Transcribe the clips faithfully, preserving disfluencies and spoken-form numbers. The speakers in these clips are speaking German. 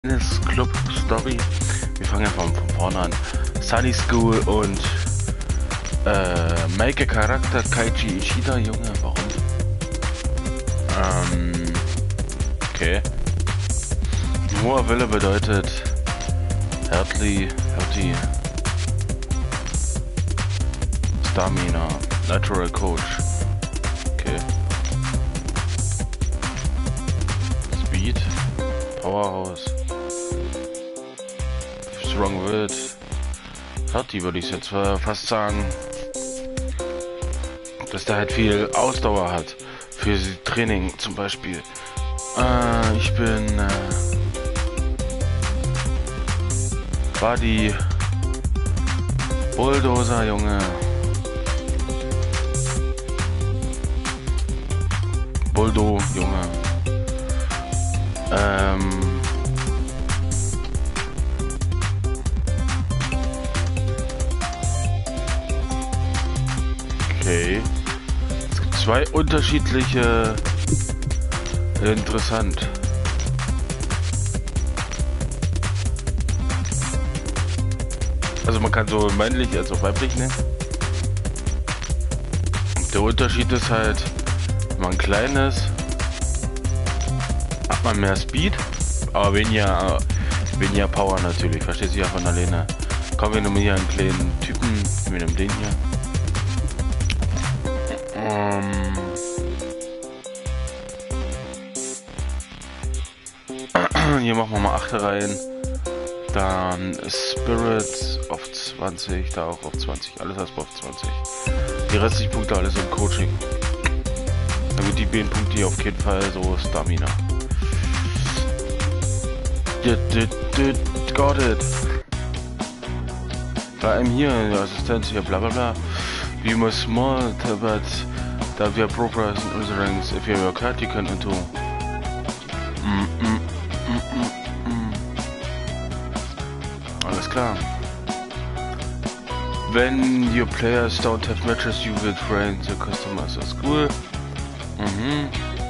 Tennis Club Story. Wir fangen einfach von vorne an. Sunny School und äh, Make a Charakter Kaiji Ishida, Junge, warum? Ähm, okay. Hoher Wille bedeutet Herzli, Herzli, Stamina, Natural Coach. Okay. Speed, Powerhouse, Strong Willed, Herzli würde ich jetzt fast sagen, dass der halt viel Ausdauer hat für Training zum Beispiel. Äh, ich bin äh, Buddy Bulldozer, Junge. Buldo, Junge. Ähm. Okay. Es gibt zwei unterschiedliche. Interessant. Also man kann so männlich als auch weiblich nehmen. Der Unterschied ist halt, wenn man klein ist, hat man mehr Speed, aber weniger, weniger Power natürlich. Versteht sich ja von alleine. Kommen wir nehmen hier einen kleinen Typen, wir nehmen den hier. Ähm hier machen wir mal acht rein. Dann Spirits auf zwanzig, da auch auf zwanzig, alles erstmal auf zwanzig. Die restlichen Punkte alles im Coaching. Damit die beiden Punkte hier auf jeden Fall so Stamina. Got it. Bei einem hier, der Assistent hier, bla bla bla. We must small, but that we are progress in the ranks. If you have your card, you can into. Mm, mm, mm, mm, mm. Alles klar. When your players don't have matches, you will train the customers at school. Mhm.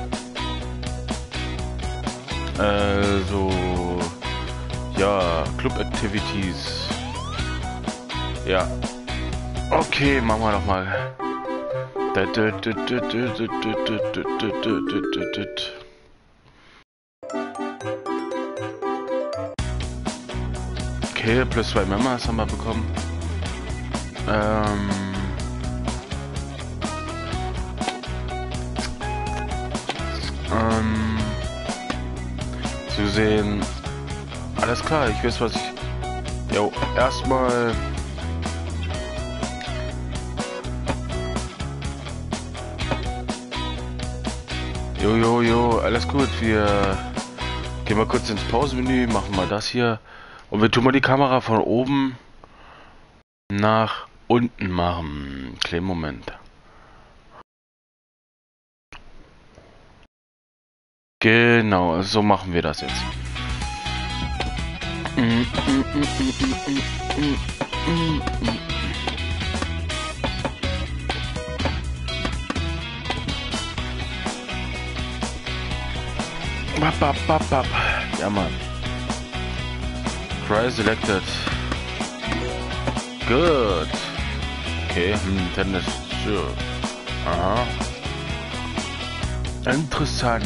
Also, ja, Club Activities. Ja. Okay, machen wir doch mal. Okay, plus zwei Members haben wir bekommen. Ähm. Ähm. Sie sehen. Alles klar, ich weiß, was ich. Jo, erstmal. Jo, jo, jo, alles gut. Wir gehen mal kurz ins Pausenmenü, machen mal das hier. Und wir tun mal die Kamera von oben nach unten machen. Kleinen Moment. Genau, so machen wir das jetzt. Bap, bap, bap, bap. Ja, Mann. Try selected. Good. Okay, hm, Tennis. Sure. Aha. Interessant.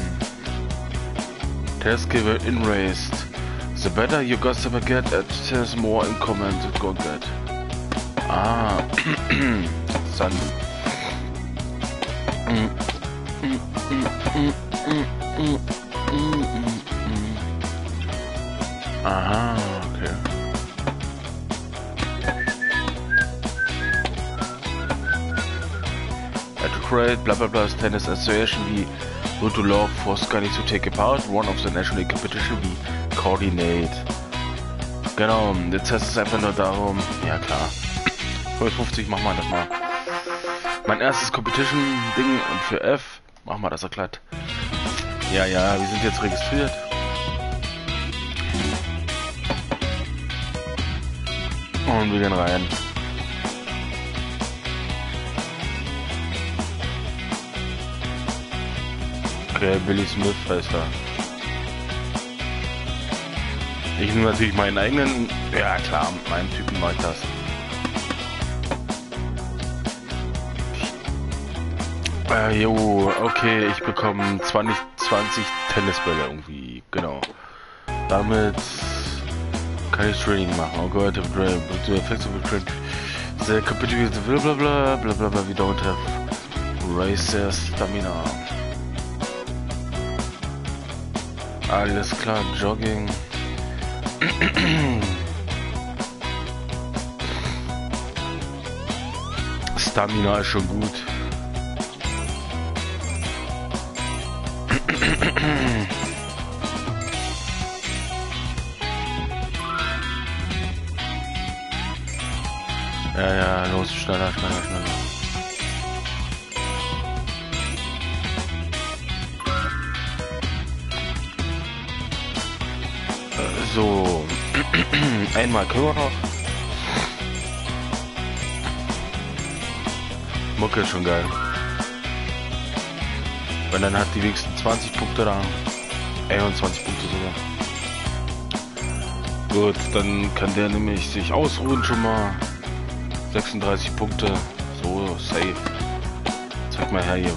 Test giver in raised. The better you customer get, it says more in comment it go get. Ah. Sun. Mm, mm, mm, mm, mm, mm, mm, mm, mm. Aha, okay. At to create blah blah blah tennis association we would to law for Scully to take a part. One of the national competition we coordinate. Genau, jetzt heißt es einfach nur darum. Ja klar. fünfundfünfzig machen wir das mal. Mein erstes Competition-Ding und für F machen wir das so glatt. Ja, ja, wir sind jetzt registriert. Und wir gehen rein. Okay, Billy Smith heißt er. Ich nehme natürlich meinen eigenen, ja klar, mit meinem Typen mache ich das. Äh, jo, okay, ich bekomme zwanzig, zwanzig Tennisbälle irgendwie, genau. Damit kann ich Training machen. Oh Gott, the effects of the training. The competitive blah blah blah blah blah blah. We don't have racer stamina. Alles klar, Jogging. Stamina ist schon gut. Ja, ja, los, schneller, schneller, schneller. Äh, so, einmal können wir noch. Mucke ist schon geil. Wenn dann hat die wenigsten zwanzig Punkte da. einundzwanzig Punkte sogar. Gut, dann kann der nämlich sich ausruhen schon mal. sechsunddreißig Punkte. So, safe. Zeig mal her hier.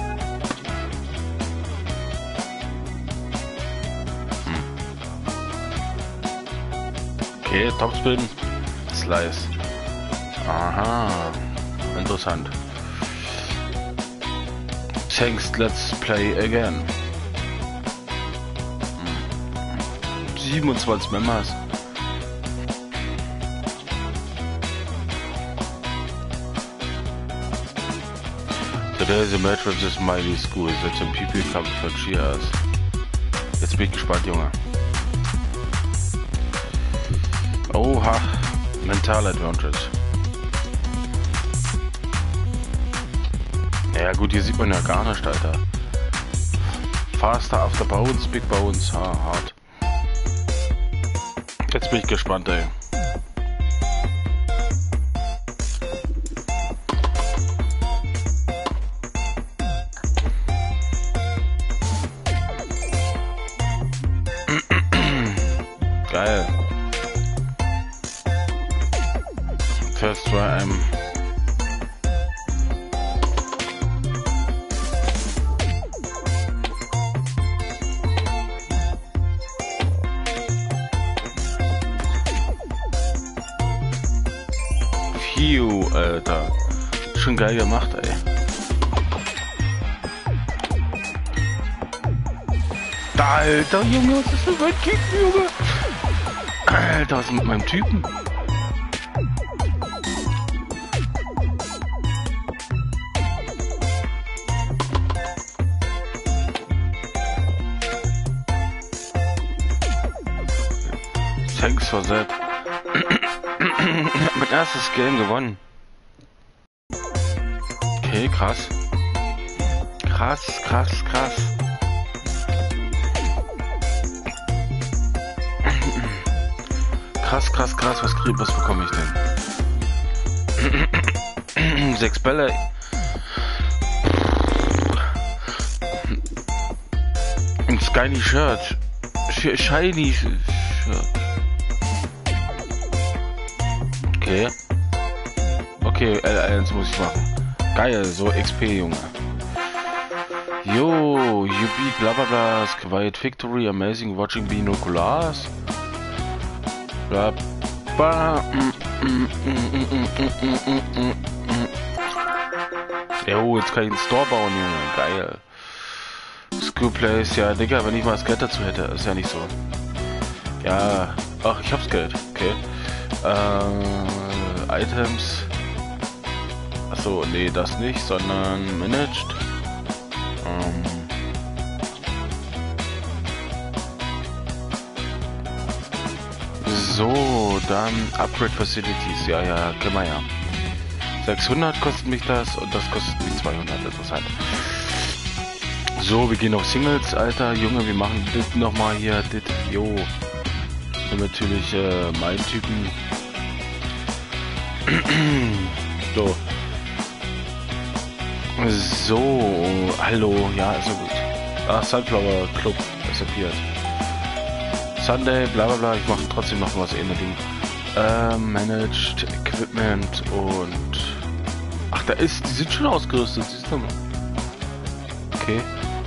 Hm. Okay, Topspin. Slice. Aha. Interessant. Thanks, let's play again. Hm. siebenundzwanzig Members. Today is a match with this mighty school that some people come for cheers. Jetzt bin ich gespannt, Junge. Oha, Mental Advantage. Ja gut, hier sieht man ja gar nicht, Alter. Faster after bounce, big bounce, ha, hart. Jetzt bin ich gespannt, ey. Geil. First try, I'm... Phew, Alter. Schon geil gemacht, ey. Alter, Junge, was ist denn mein Typen, Junge? Alter, was ist mit meinem Typen? Thanks for that. Mein erstes Game gewonnen. Okay, krass. Krass, krass, krass. Krass, krass, krass, was krieg, was bekomme ich denn? Sechs Bälle. Ein Shiny Shirt. Sh Shiny Shirt. Okay. Okay, L eins muss ich machen. Geil, so X P, Junge. Yo, you beat bla bla bla, quiet victory, amazing watching binoculars. Bla bla. Jo, jetzt kann ich einen Store bauen, Junge. Geil. School Place, ja, Digga, wenn ich mal das Geld dazu hätte, ist ja nicht so. Ja, ach, ich hab's Geld, okay. Äh, Items. Achso, nee, das nicht, sondern Managed. Ähm. So, dann Upgrade Facilities, ja, ja, können wir ja. sechshundert kostet mich das und das kostet mich zweihundert, interessant. So, wir gehen auf Singles, Alter, Junge, wir machen das nochmal hier, das, jo. Und natürlich äh, mein Typen. So. So, hallo, ja, ist ja gut. Ah, Sunflower Club, disappeared. Sunday, bla bla bla. Ich mache trotzdem noch was ähnliches. Ähm, Managed Equipment und... Ach, da ist... Die sind schon ausgerüstet, siehst du mal. Okay.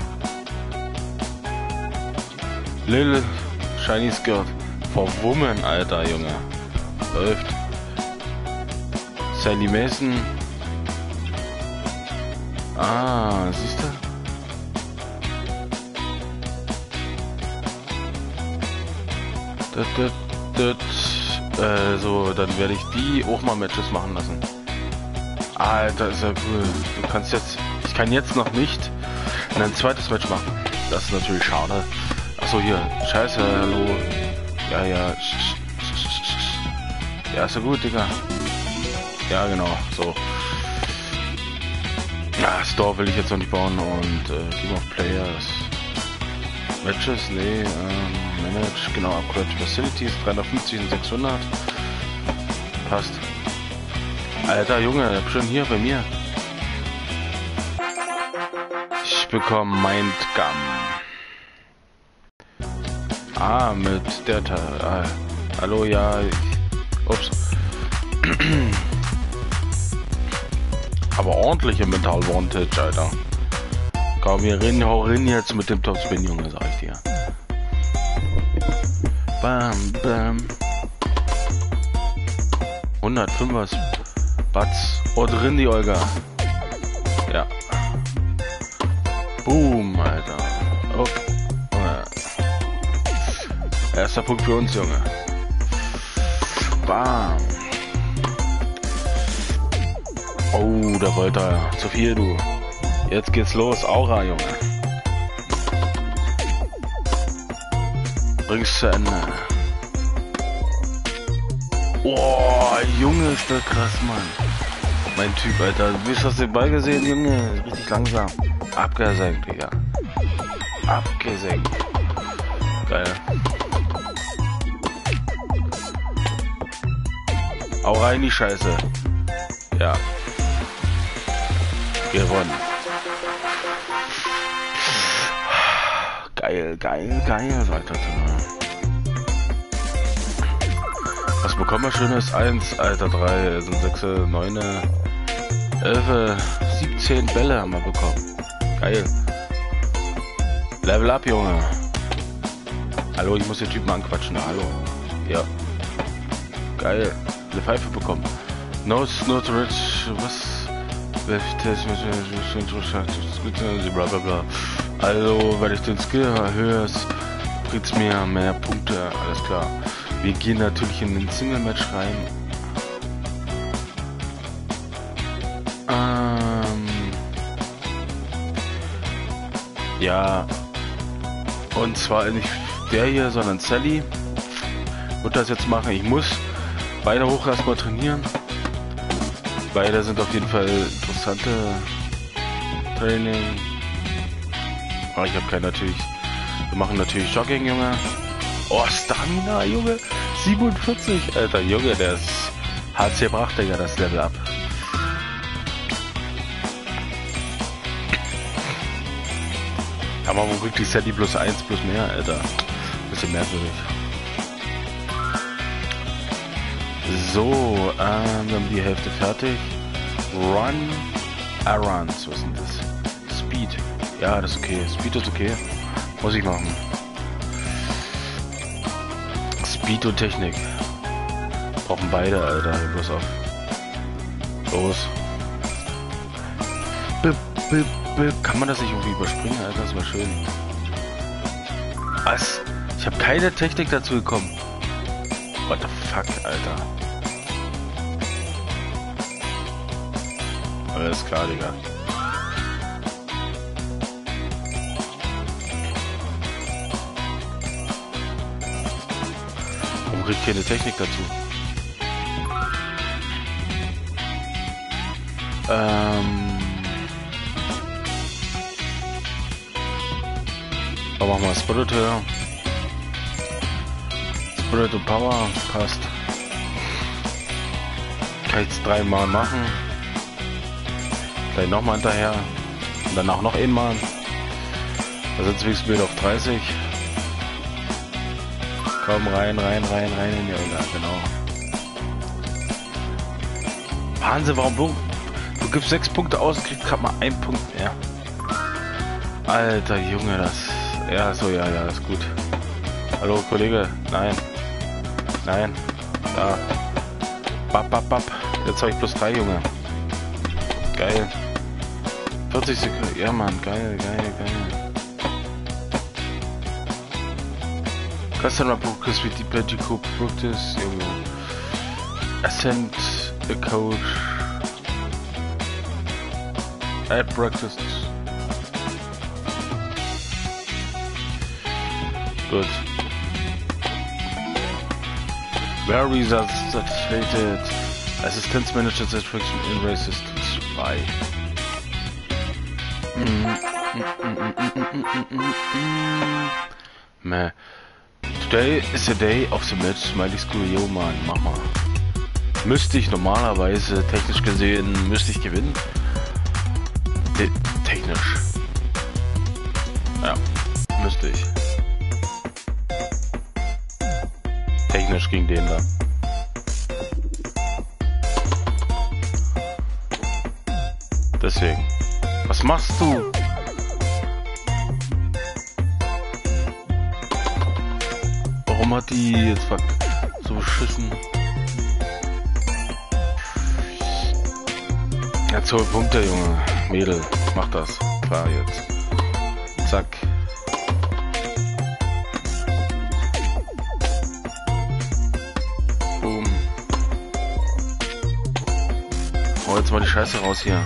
Little Shiny Skirt. For Woman, Alter, Junge. Läuft. Sally Mason. Ah, siehst du? Das, das, das. Äh, so, dann werde ich die auch mal Matches machen lassen. Alter, ist ja cool. Du kannst jetzt... Ich kann jetzt noch nicht ein zweites Match machen. Das ist natürlich schade. Achso, hier. Scheiße, hallo. Ja, ja. Ja, ist ja gut, Digga. Ja, genau. So. Ja, Store will ich jetzt noch nicht bauen und äh, Game of Players. Matches, nee, ähm, Manage, genau, Upgrade Facilities, dreihundertfünfzig und sechshundert. Passt. Alter Junge, schon hier bei mir. Ich bekomme Mindgum. Ah, mit der Ta ah, hallo, ja. Ich, ups. Aber ordentliche Mental Vantage, Alter. Komm, wir rennen, hau rein jetzt mit dem Topspin, Junge, sag ich dir. Bam, bam. hundertfünfer Batz. Oh, drin die Olga. Ja. Boom, Alter. Okay. Erster Punkt für uns, Junge. Bam. Oh, da wollte er. Zu viel, du. Jetzt geht's los. Aura, Junge. Bring's zu Ende. Oh, Junge, ist das krass, Mann. Mein Typ, Alter. Du hast den Ball gesehen, Junge. Richtig langsam. Abgesenkt, Digga. Abgesenkt. Geil. Hau rein, die Scheiße. Ja. Gewonnen. Geil, geil, geil, sagt er zu mir. Was bekommen wir Schönes? eins, Alter, drei, sind sechs, neun, elf, siebzehn Bälle haben wir bekommen. Geil. Level up, Junge. Hallo, ich muss den Typen anquatschen. Hallo. Ja. Geil. Eine Pfeife bekommen. No, not rich. Was? Bla bla bla. Also, wenn ich den Skill erhöhe, bringt's mir mehr Punkte. Alles klar. Wir gehen natürlich in den Single-Match rein. Ähm. Ja. Und zwar nicht der hier, sondern Sally. Wird das jetzt machen. Ich muss beide hoch erstmal trainieren. Beide sind auf jeden Fall interessante Training. Aber ich habe keinen natürlich. Wir machen natürlich Jogging, Junge. Oh, Stamina, Junge. siebenundvierzig. Alter, Junge, der ist H C bracht, Digga, das Level up. Aber wo wirklich Sally plus eins plus mehr, Alter. Bisschen merkwürdig. So, ähm, wir haben die Hälfte fertig. Run, Errands, was ist denn das? Speed. Ja, das ist okay. Speed ist okay. Muss ich machen. Speed und Technik. Brauchen beide, Alter. Bloß auf. Los. B -b -b Kann man das nicht irgendwie überspringen, Alter? Das war schön. Was? Ich habe keine Technik dazu bekommen. What the fuck, Alter. Alles klar, Digga. Warum krieg ich keine Technik dazu? Ähm... Aber machen wir Spiriteur. Spirit und Power passt. Kann ich jetzt dreimal machen. Gleich nochmal hinterher. Und danach noch einmal. Da sind wir Bild auf dreißig. Komm rein, rein, rein, rein in die Arena, genau. Wahnsinn, warum du, du gibst sechs Punkte aus und kriegst gerade mal einen Punkt mehr. Alter Junge, das... Ja, so, ja, ja, ist gut. Hallo, Kollege. Nein. Nein. Da. Bap, bap, bap. Jetzt habe ich plus drei, Junge. Geil. vierzig Sekunden. Ja, Mann. Geil, geil, geil. Customer Practice with the Magical Practice. Junge. Ascent a Coach. Add Practice. Gut. Very saturated. Assistenzmanager Satisfaction in Resistance zwei. Meh. Today is the day of the match. Smiley School, yo man, mach mal. Müsste ich normalerweise, technisch gesehen, müsste ich gewinnen. Te technisch. Ja, müsste ich. Technisch gegen den da. Deswegen. Was machst du? Warum hat die jetzt so beschissen? Ja, zwölf Punkte, Junge. Mädel, mach das. Fahr jetzt. Zack. Boom. Oh, jetzt mal die Scheiße raus hier.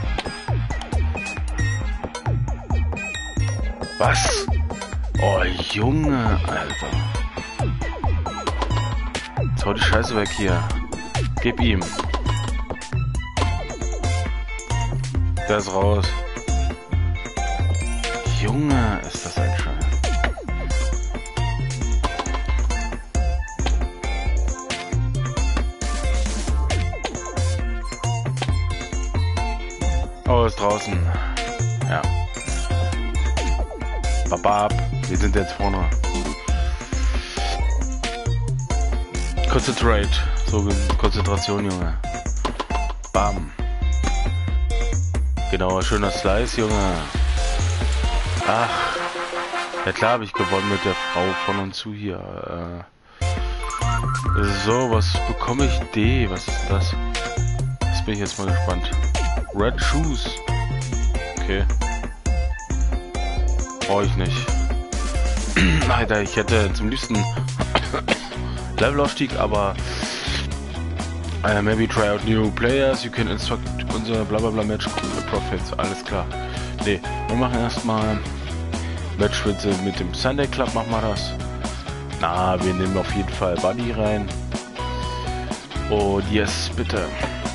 Was? Oh, Junge, Alter. Jetzt hau die Scheiße weg hier. Gib ihm. Der ist raus. Junge, ist das ein Scheiß. Oh, ist draußen. Ja. Babab. Wir sind jetzt vorne. Concentrate. So, Konzentration, Junge. Bam. Genau, schöner Slice, Junge. Ach. Ja klar habe ich gewonnen mit der Frau von und zu hier. Äh. So, was bekomme ich? D. Was ist das? Das bin ich jetzt mal gespannt. Red Shoes. Okay. Brauche ich nicht. Alter, ich hätte zum liebsten Levelaufstieg, aber uh, maybe try out new players, you can instruct unser blablabla Match Profits, alles klar. Ne, wir machen erstmal Match mit, mit dem Sunday Club, machen wir das. Na, wir nehmen auf jeden Fall Buddy rein. Und yes, bitte.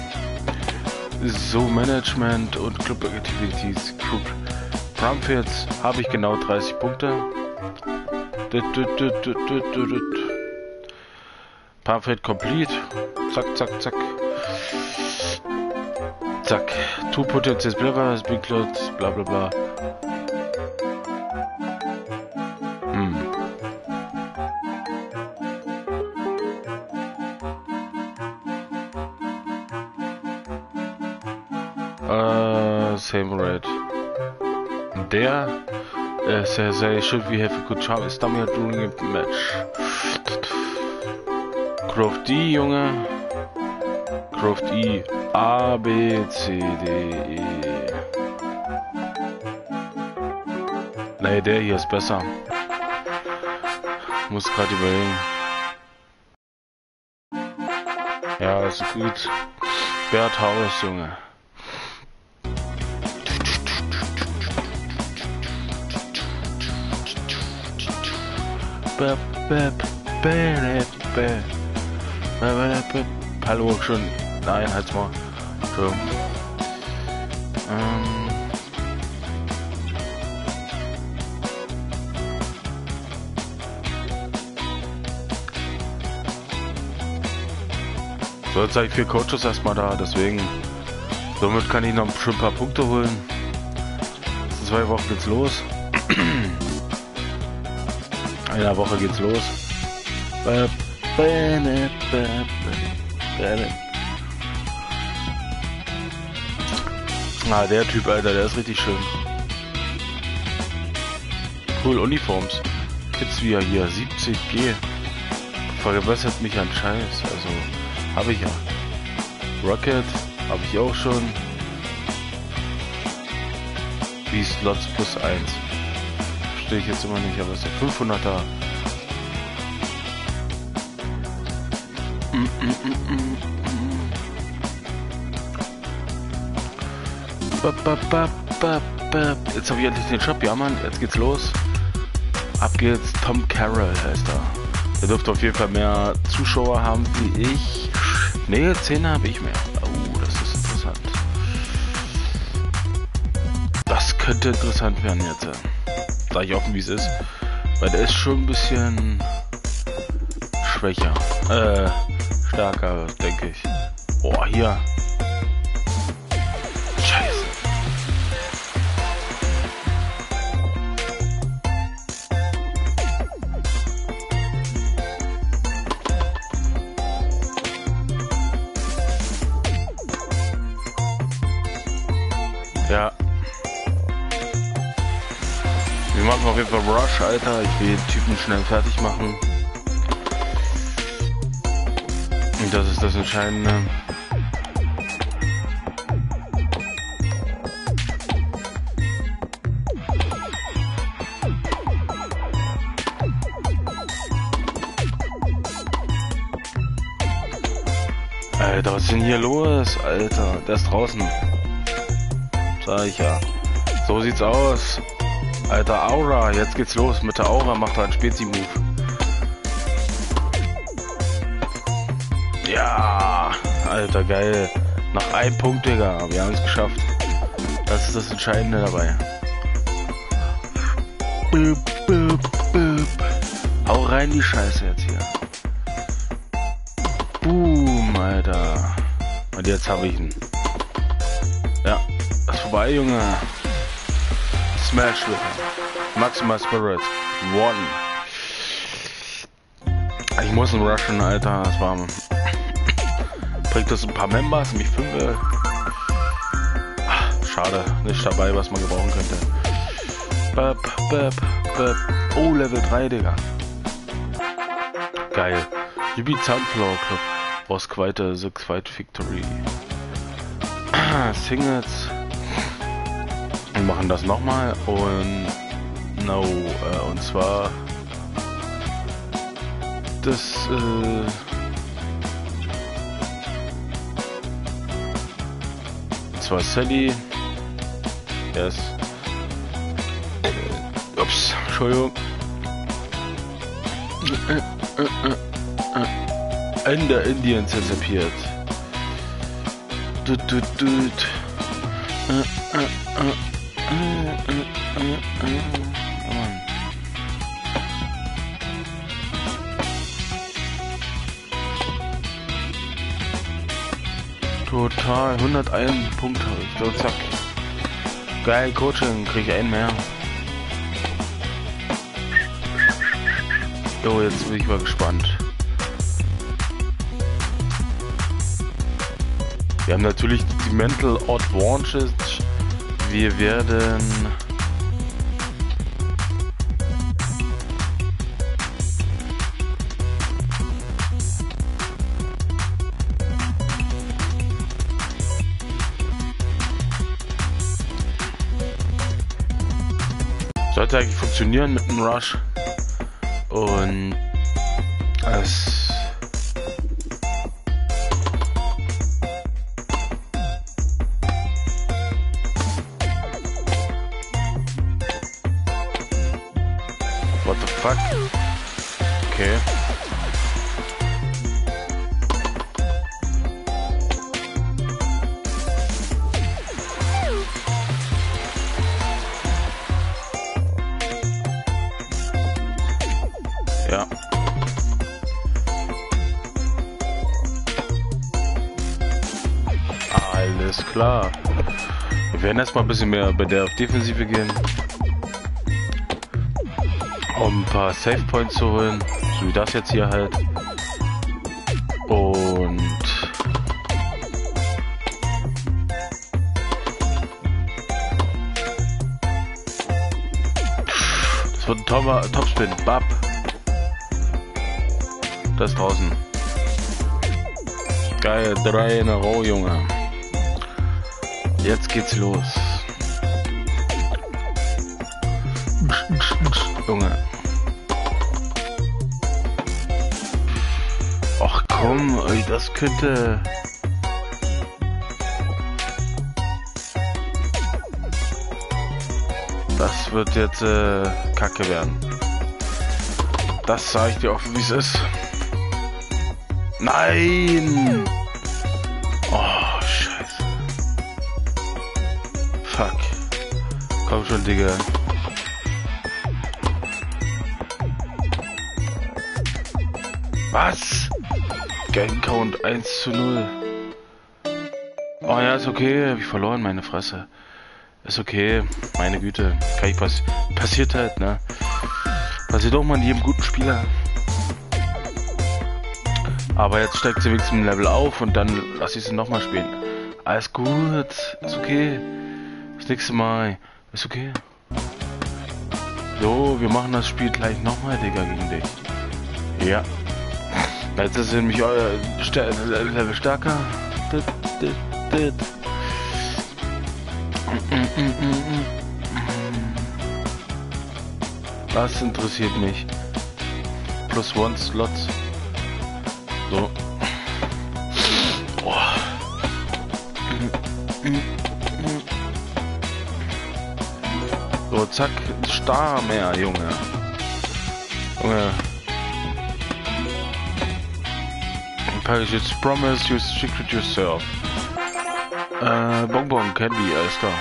So, Management und Club Activities, Group Profits, habe ich genau dreißig Punkte. Profit complete. Zack, zack, zack. Zack. Two potential players, big clothes, bla bla bla. Hm. Uh, same rate. Der uh, says I should we have a good charm stamina during a match. Croft D, Junge. Croft I. A, B, C, D, E. Nee, der hier ist besser. Muss gerade überlegen. Ja, ist gut. Bert Haus, Junge. Hallo, schon. Nein, halt's mal. So. Ähm. So, jetzt habe ich vier Coaches erstmal da, deswegen. Somit kann ich noch schon ein paar Punkte holen. In zwei Wochen geht's los. In einer Woche geht's los. Ah, der Typ, Alter, der ist richtig schön. Cool, Uniforms. Kids wie hier, siebzig G. Verbessert mich an Scheiß. Also, habe ich ja. Rocket, habe ich auch schon. Wie Slots plus eins. Verstehe ich jetzt immer nicht, aber es ist der fünfhunderter. Mm, mm, mm, mm. Ba, ba, ba, ba, ba. Jetzt habe ich endlich den Shop, ja Mann, jetzt geht's los. Ab geht's, Tom Carroll heißt er. Der dürfte auf jeden Fall mehr Zuschauer haben wie ich. Ne, zehn habe ich mehr. Oh, das ist interessant. Das könnte interessant werden jetzt. Sag ich offen, wie es ist. Weil der ist schon ein bisschen schwächer. Äh, stärker, denke ich. Boah, hier. Scheiße. Ja. Wir machen auf jeden Fall Rush, Alter. Ich will den Typen schnell fertig machen. Und das ist das Entscheidende. Alter, was ist denn hier los, Alter? Der ist draußen. Sag ich ja. So sieht's aus. Alter, Aura, jetzt geht's los. Mit der Aura macht er einen Spezi-Move. Ja, Alter, geil. Nach einem Punkt, Digga. Wir haben es geschafft. Das ist das Entscheidende dabei. Boop, boop, boop. Hau rein die Scheiße jetzt hier. Boom, Alter. Und jetzt habe ich ihn. Ja, das ist vorbei, Junge. Smash with him. Maximal Spirit. One. Ich muss ihn rushen, Alter. Das war. Bringt das ein paar Members, nämlich fünf. Ach, schade. Nicht dabei, was man gebrauchen könnte. Bap, bap, bap. Oh, Level drei, Digga. Geil. Yubi Sunflower Club. Was quite a six fight victory. Singles. Wir machen das nochmal und no, äh, und zwar das äh, und zwar Sally. Yes. Äh, ups, Entschuldigung. Äh, äh, äh, äh. In der Indien zerzepiert. Dut, dut, dut. Äh, äh, äh. Äh, äh, äh, äh. Oh Mann. Total hunderteins Punkte. So, zack. Geil, Coaching, krieg ich einen mehr. Jo, jetzt bin ich mal gespannt. Wir haben natürlich die Mental Advantage. Wir werden sollte eigentlich funktionieren mit dem Rush und es what the fuck? Okay. Ja. Alles klar. Wir werden erstmal ein bisschen mehr bei der Defensive gehen. Um ein paar Save Points zu holen. So wie das jetzt hier halt. Und das wird ein Top Topspin. Bab. Das ist draußen. Geil, drei in a row, Junge. Jetzt geht's los. Junge. Ach komm, ey, das könnte... Das wird jetzt äh, Kacke werden. Das sage ich dir offen, wie es ist. Nein! Oh, scheiße. Fuck. Komm schon, Digga. Was? Gang Count eins zu null. Oh ja, ist okay. Hab ich verloren, meine Fresse. Ist okay. Meine Güte. Kann ich pass passiert halt, ne? Passiert auch mal in jedem guten Spieler. Aber jetzt steigt sie wenigstens im Level auf und dann lass ich sie nochmal spielen. Alles gut, ist okay. Das nächste Mal, ist okay. So, wir machen das Spiel gleich nochmal, Digga, gegen dich. Ja. Jetzt ist nämlich euer Ster Level stärker. Das interessiert mich. Plus one Slots. So. Oh. So, zack, Star mehr, Junge. Junge. Packages promise you secret yourself. Äh, Bonbon Candy, alles klar.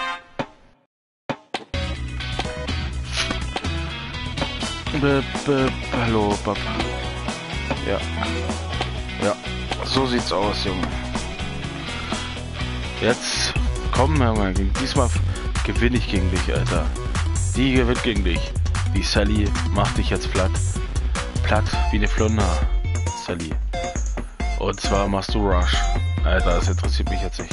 B -b Hallo, Papa. Ja. Ja. So sieht's aus, Junge. Jetzt komm, Junge. Diesmal gewinne ich gegen dich, Alter. Die gewinnt gegen dich. Die Sally macht dich jetzt platt. Platt wie eine Flunder. Sally. Und zwar machst du Rush. Alter, das interessiert mich jetzt nicht.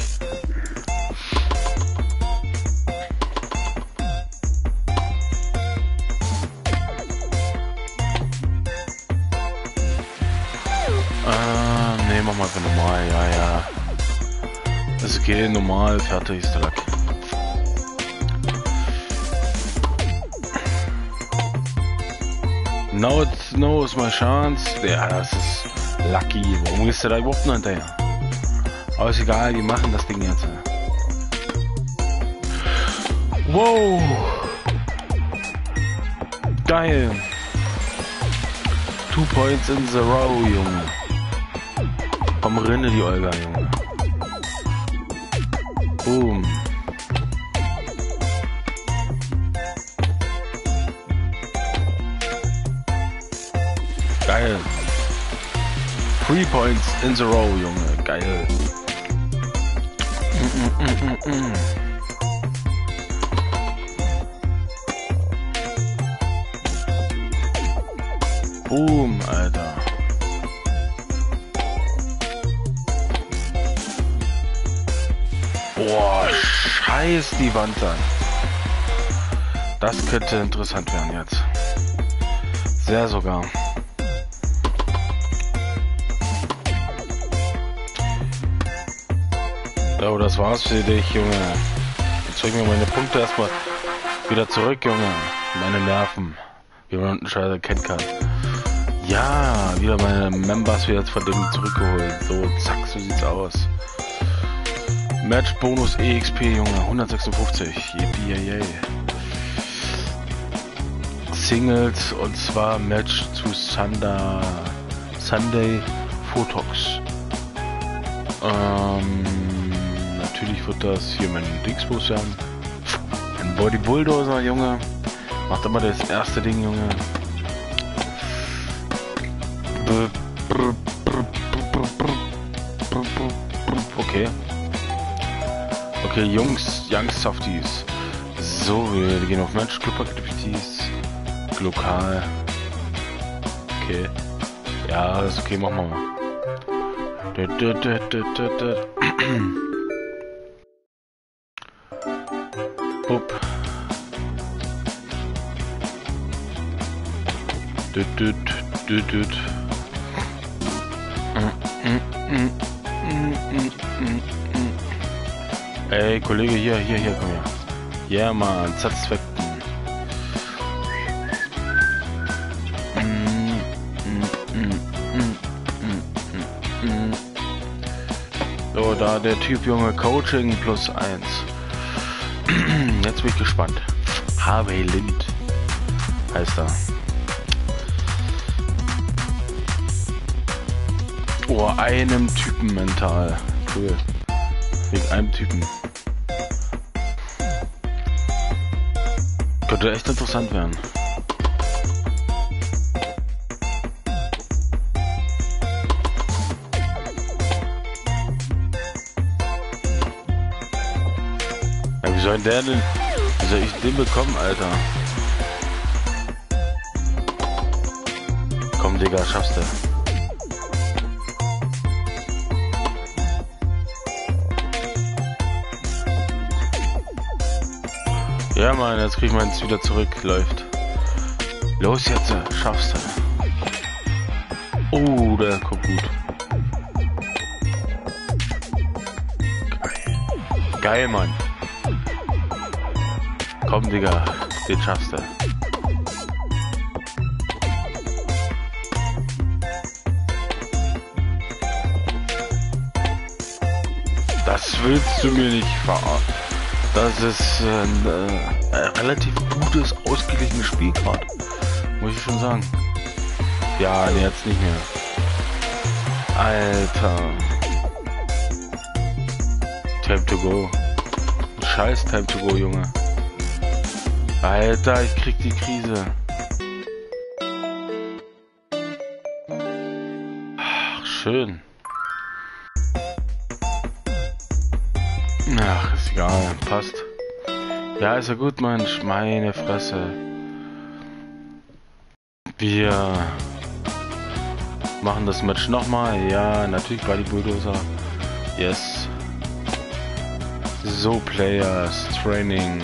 Ah, nee, mach mal für normal, ja, ja. Es geht normal, fertig ist der Lack. Now it knows my chance. Ja, das ist Lucky. Warum ist der da überhaupt noch hinterher? Aber ist egal, die machen das Ding jetzt. Wow! Geil! Two points in the row, Junge. Komm, rinne die Olga, Junge. Boom. Geil. Three points in the row, Junge. Geil. Mm, mm, mm, mm. Boom, Alter. Boah, scheiß die Wand an. Das könnte interessant werden jetzt. Sehr sogar. Oh, das war's für dich, Junge. Jetzt zeig mir meine Punkte erstmal wieder zurück, Junge. Meine Nerven. Wie man einen Scheiße kennen kann. Ja, wieder meine Members wieder von dem zurückgeholt. So, zack, so sieht's aus. Match Bonus E X P, Junge. hundertsechsundfünfzig. Yippie, yay. Singles und zwar Match zu Sunday, Sunday Photox. Ähm, natürlich wird das hier mein Dingsbus sein. Ein Body Bulldozer, Junge. Macht immer das erste Ding, Junge. Okay. Okay, Jungs, Young Softies. So, wir gehen auf Match Club Activities. Lokal. okay. Ja, ist okay, machen wir mal. Du, du, du, du, du, du. Bup. Du, du, du, du, du. Ey, Kollege, hier, hier, hier, komm her. Ja, yeah, Mann, Satisfakten. So, da der Typ Junge Coaching plus eins. Jetzt bin ich gespannt. Harvey Lind heißt er. Oh, einem Typen mental. Cool. Wegen einem Typen. Könnte echt interessant werden. Ja, wie soll der denn? Wie soll ich den bekommen, Alter? Komm, Digga, schaffst du. Ja, Mann, jetzt krieg ich meins wieder zurück. Läuft. Los jetzt, schaffst du. Oh, der kommt gut. Geil. Geil, Mann. Komm, Digga, den schaffst du. Das willst du mir nicht verarschen. Das ist ein äh, relativ gutes, ausgeglichenes Spiel gerade. Muss ich schon sagen. Ja, nee, jetzt nicht mehr. Alter. Time to go. Scheiß Time to go, Junge. Alter, ich krieg die Krise. Ach, schön. Ach, ist egal, passt. Ja, ist ja gut, Mensch, meine Fresse. Wir machen das Match nochmal. Ja, natürlich bei die Bulldozer. Yes. So, Players, Training.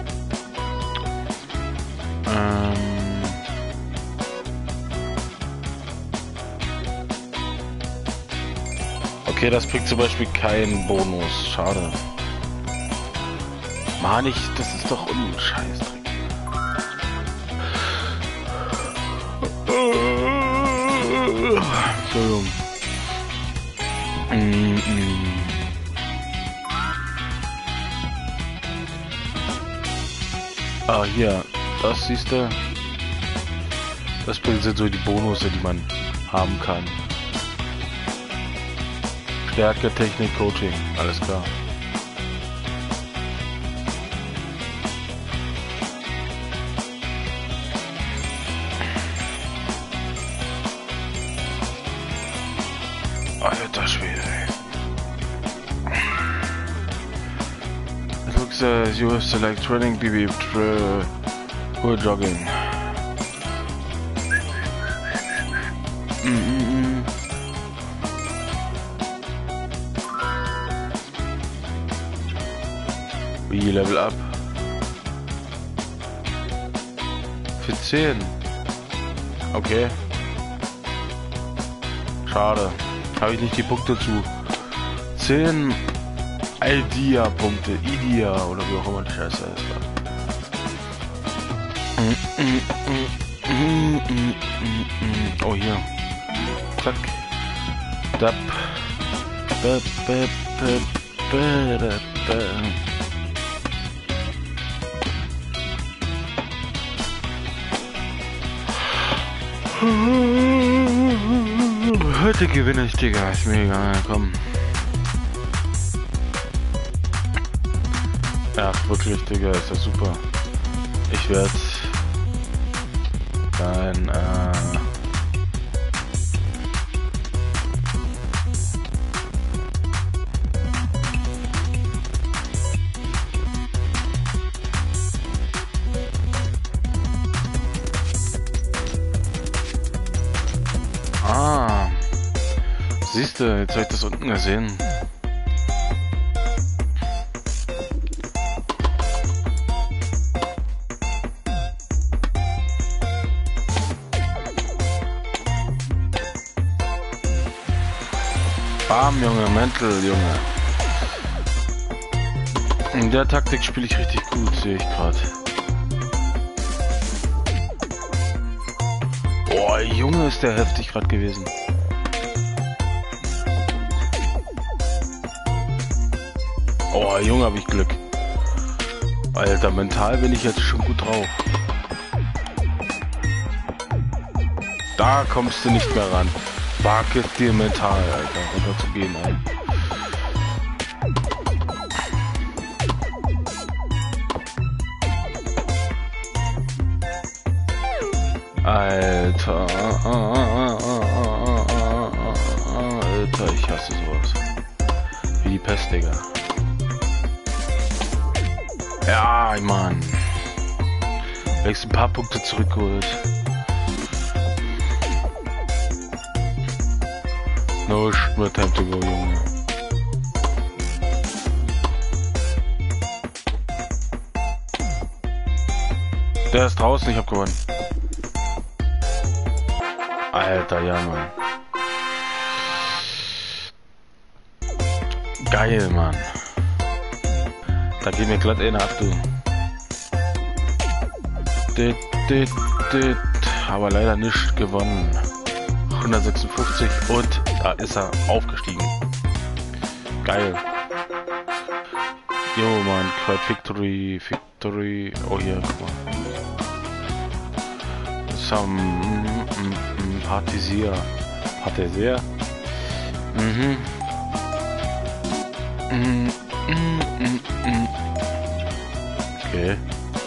Ähm. Okay, das bringt zum Beispiel keinen Bonus. Schade. Mann, ich, das ist doch ein Scheißdreck. Entschuldigung. Mm -mm. Ah, hier, das siehst du. Das sind so die Bonusse, die man haben kann. Stärke, Technik, Coaching, alles klar. Alter Schwede, ey. It looks as you have select training B B uh, or jogging. Mm -mm -mm. Wie Level up? Für zehn. Okay. Schade. Habe ich nicht die Punkte zu. zehn Idea-Punkte. Idea oder wie auch immer die Scheiße heißt. Oh, hier. Zack. Dab. Ba, ba, ba, ba, da, ba. Heute gewinne ich, Digga. Ist mir egal. Komm. Ja, wirklich, Digga. Ist das super. Ich werde dann, äh... Siehst du, jetzt habe ich das unten gesehen. Bam, Junge, Mental, Junge. In der Taktik spiele ich richtig gut, sehe ich gerade. Boah, Junge, ist der heftig gerade gewesen. Oh, Junge, habe ich Glück. Alter, mental bin ich jetzt schon gut drauf. Da kommst du nicht mehr ran. Wag es dir mental, Alter, runter zu gehen, ey. Alter, Alter, ich hasse sowas. Wie die Pest, Digga. Ja, Mann. Wächst ein paar Punkte zurückgeholt. No more time to go, Junge. Der ist draußen, ich hab gewonnen. Alter, ja, Mann. Geil, Mann. Da geht mir glatt einer ab, du. Dit, dit, dit. Aber leider nicht gewonnen. hundertsechsundfünfzig und da ist er aufgestiegen. Geil. Jo, Mann, Quad Victory, Victory. Oh, hier, guck mal. Some mm, mm, Partisier. Partisier. Mhm. Mm, mm, mm, mm. Okay.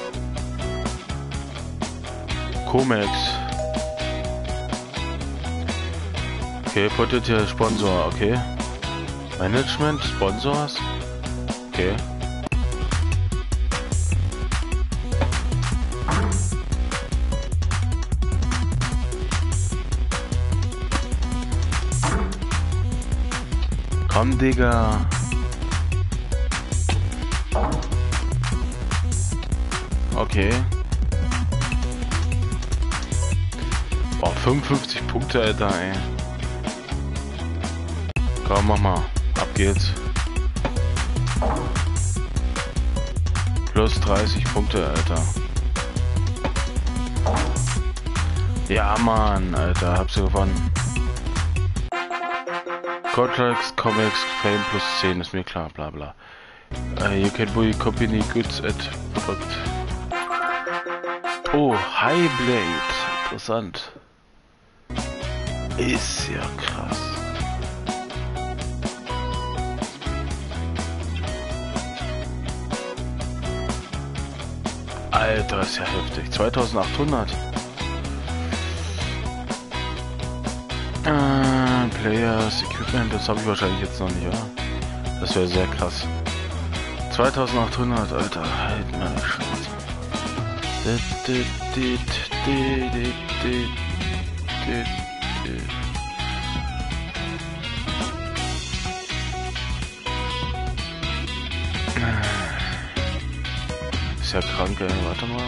Comex. Okay, potenzieller Sponsor, okay. Management, Sponsors. Okay. Komm, Digga. Okay. Boah, fünfundfünfzig Punkte, Alter, ey. Komm, mach mal. Ab geht's. Plus dreißig Punkte, Alter. Ja, Mann, Alter, hab sie gewonnen. Contracts, Comics, Fame plus zehn, ist mir klar, bla bla. Uh, you can buy company goods at product. Oh, High Blade. Interessant. Ist ja krass. Alter, ist ja heftig. zweitausendachthundert. Äh, Players, Equipment, das habe ich wahrscheinlich jetzt noch nicht, oder? Das wäre sehr krass. zweitausendachthundert, Alter. Halt meine Schnauze. Ist ja krank, ey. Warte mal.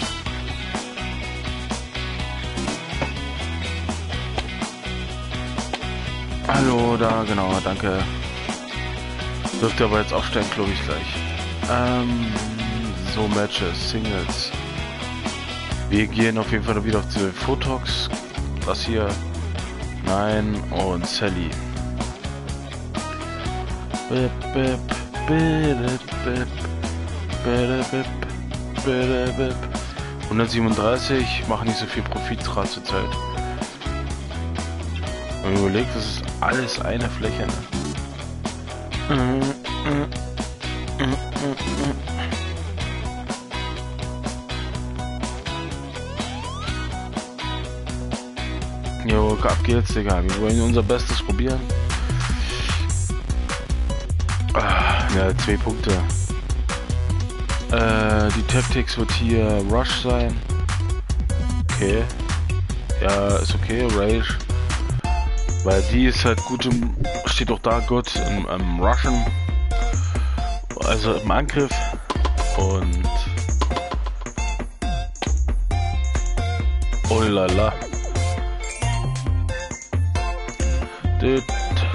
Hallo, da, genau, danke. Dürfte aber jetzt aufstellen, glaube ich, gleich. Ähm, so Matches, Singles. Wir gehen auf jeden Fall wieder auf diese Photox. Das hier. Nein, und Sally. Bip, bip, bip, bip, bip, bip, bip, bip. hundertsiebenunddreißig, machen nicht so viel Profit gerade zur Zeit. Und überlegt, das ist alles eine Fläche, ne? Jo, ab geht's, Digga. Wir wollen unser Bestes probieren. Ah, ja, zwei Punkte. Äh, die Tactics wird hier Rush sein. Okay. Ja, ist okay. Rage. Weil die ist halt gut im, steht auch da gut im, im Rushen, also im Angriff und oh la la. Düt.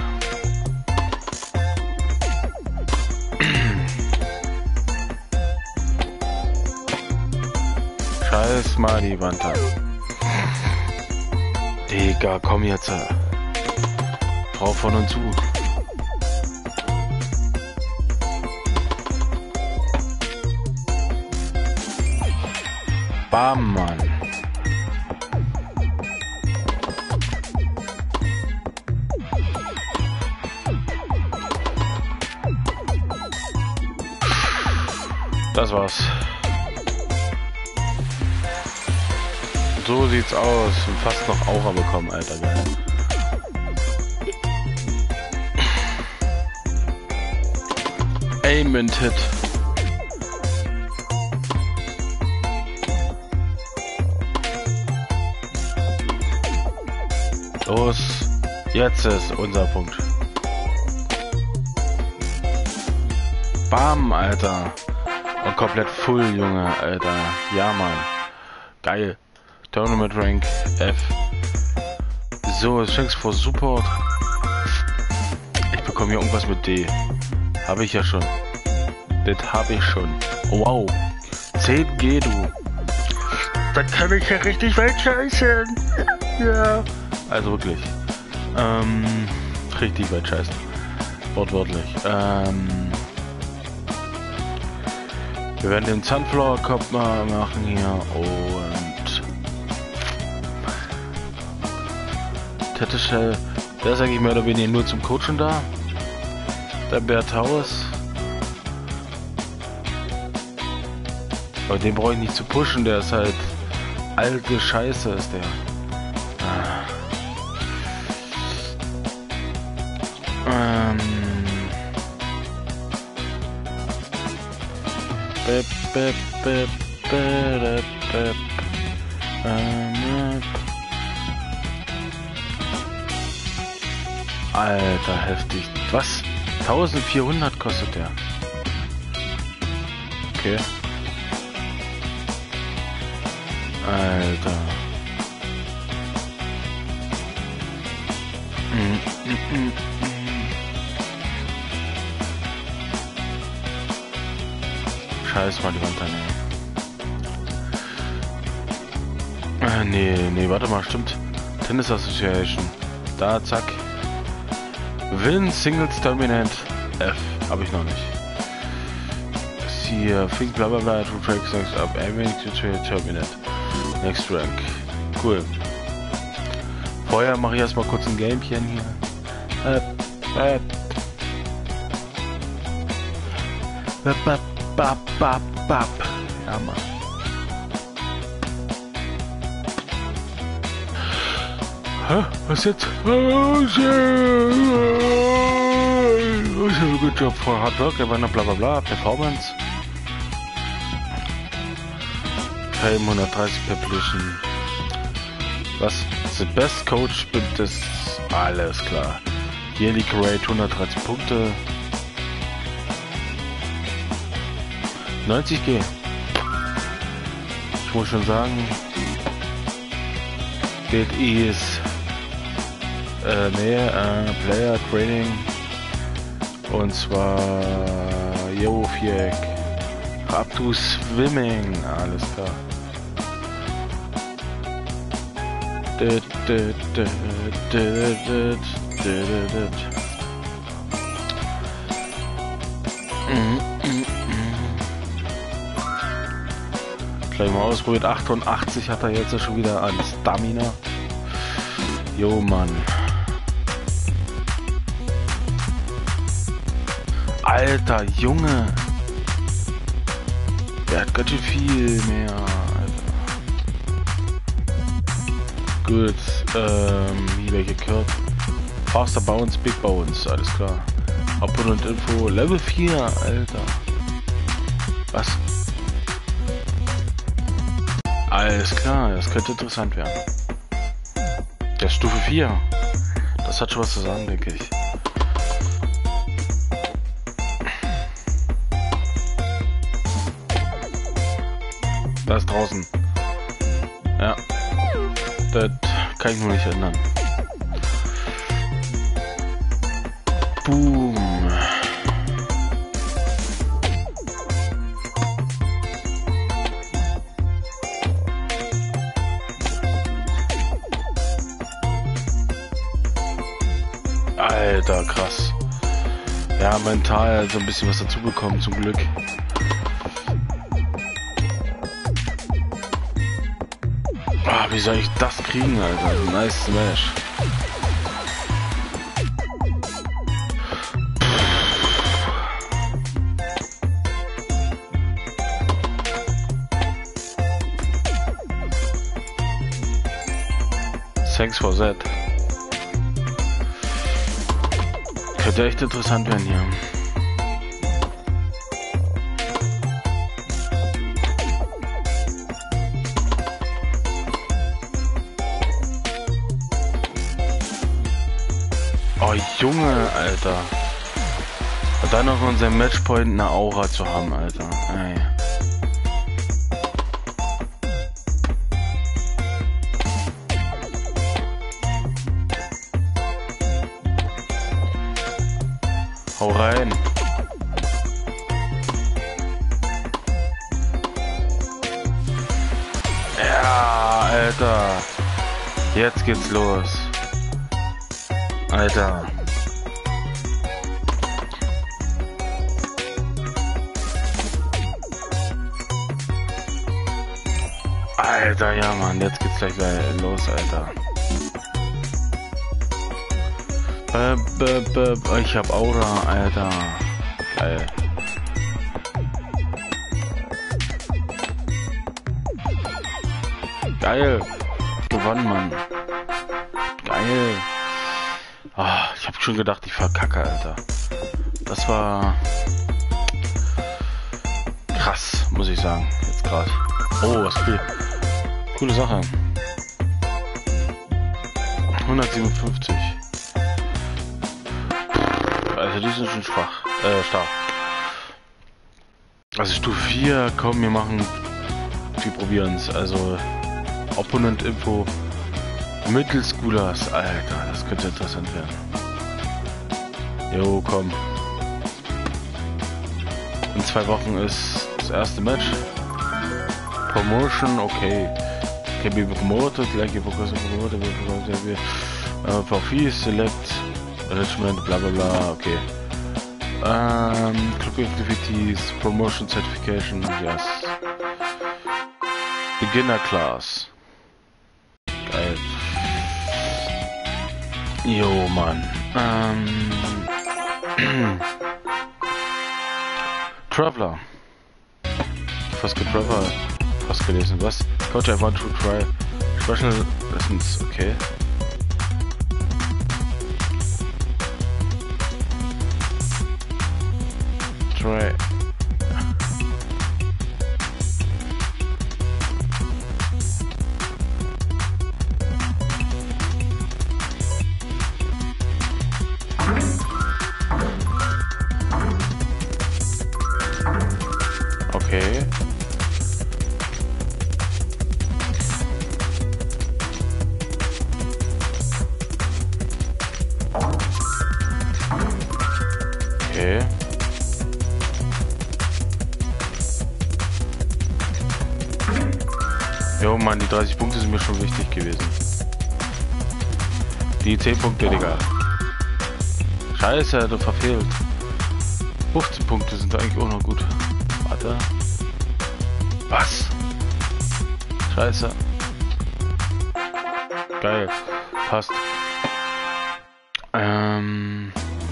Scheiß mal die Wand an. Digga, komm jetzt. Frau von und zu. Bam, Mann. Das war's. So sieht's aus. Und fast noch Aura bekommen, Alter, geil. Aim and Hit. Los. Jetzt ist unser Punkt. Bam, Alter. Und komplett full, Junge, Alter. Ja, Mann. Geil. Tournament Rank F. So, Chance for Support. Ich bekomme hier irgendwas mit D. Habe ich ja schon. Das habe ich schon. Oh, wow. zehn G, du. Dann kann ich ja richtig weit scheißen. Ja. Also wirklich. Ähm, richtig weit scheißen. Wortwörtlich. Ähm, wir werden den Sunflower Cup mal machen hier und Tetishell, der ist eigentlich mehr oder weniger nur zum Coachen da. Der Berthaus. Aber den brauche ich nicht zu pushen, der ist halt alte Scheiße ist der. Ah. Ähm. Bep, bep, bep, bep, bep. Ähm. Alter, heftig. Was? eintausendvierhundert kostet der. Okay. Alter. Mm, mm, mm, mm. Scheiß mal die Wand an, ey. Äh, nee, nee, warte mal, stimmt. Tennis Association. Da, zack. Win Singles Terminate F. Habe ich noch nicht. Hier, think bla bla bla, two tracks next up, aiming to terminate. Next rank. Cool. Vorher mache ich erstmal kurz ein Gamepchen hier. Äh, äh. Bap, bap, bap, bap, bap. Ja, Mann. Hä? Was jetzt? Oh, good job for hard work, bla bla bla, Performance. Fame hundertdreißig Publication. Was? The best coach bin das. Alles klar. Yearly Rate hundertdreizehn Punkte. neunzig G. Ich muss schon sagen, das ist äh, nee, äh, Player Training und zwar Jo Viereck up to Swimming, alles klar. Dut, dut, dut, dut, dut, dut, dut. Mm, mm, mm. Gleich mal ausprobiert, achtundachtzig hat er jetzt schon wieder an Stamina. Jo Mann. Alter Junge. Der hat ganz schön viel mehr. Alter. Gut. Ähm, hier welche Kurt. Faster Bounce, Big Bounce, alles klar. Opponent Info, Level vier, Alter. Was? Alles klar, das könnte interessant werden. Der ist Stufe vier. Das hat schon was zu sagen, denke ich. Da ist draußen. Ja. Das kann ich nur nicht ändern. Boom. Alter, krass. Ja, mental so ein bisschen was dazu bekommen, zum Glück. Ah, wie soll ich das kriegen, Alter? Nice Smash. Thanks for that. Könnte echt interessant werden hier. Oh Junge, Alter. Und dann noch in seinem Matchpoint eine Aura zu haben, Alter. Ey. Hau rein. Ja, Alter. Jetzt geht's los. Alter. Alter, ja Mann, jetzt geht's gleich los, Alter. Äh, b, b, b, ich hab Aura, Alter. Geil. Geil. Gewonnen, Mann. Geil. Ah, ich hab schon gedacht, ich verkacke, Alter. Das war krass, muss ich sagen. Jetzt gerade. Oh, was cool. Coole Sache. hundertsiebenundfünfzig. Also die sind schon schwach. Äh, stark. Also Stufe vier, komm, wir machen. Wir probieren's. Also Opponent Info. Mittelschoolers. Alter, das könnte interessant werden. Jo, komm. In zwei Wochen ist das erste Match. Promotion, okay. Can be promoted, like you focus on promoted, uh, for fees, select, management, bla bla bla, okay. Um, Club Activities, Promotion Certification, yes. Beginner Class. Geil. Jo, Mann. Ähm. Traveler. Fast Traveler. Fast gelesen. Was? Coach, I want to try special lessons. Okay. Try. Okay. Okay. Jo Mann, die dreißig Punkte sind mir schon wichtig gewesen. Die zehn Punkte, Digga. Scheiße, du verfehlt. fünfzehn Punkte sind eigentlich auch noch gut. Warte. Was? Scheiße. Geil. Passt. Ähm...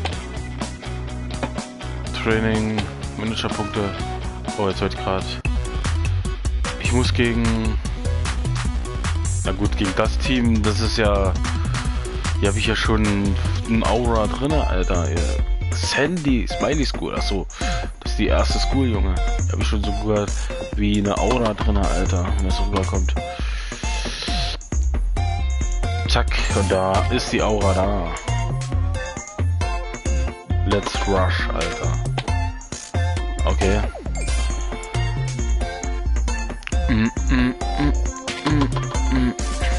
Training, Managerpunkte. Oh, jetzt heute gerade. Ich muss gegen. Na gut, gegen das Team, das ist ja. Hier habe ich ja schon ein Aura drin, Alter. Sandy, Smiley School, achso. Das ist die erste School, Junge. Da habe ich schon so gehört wie eine Aura drin, Alter, wenn das rüberkommt. Zack, und da ist die Aura da. Let's rush, Alter. Okay. Mm, mm, mm, mm, mm.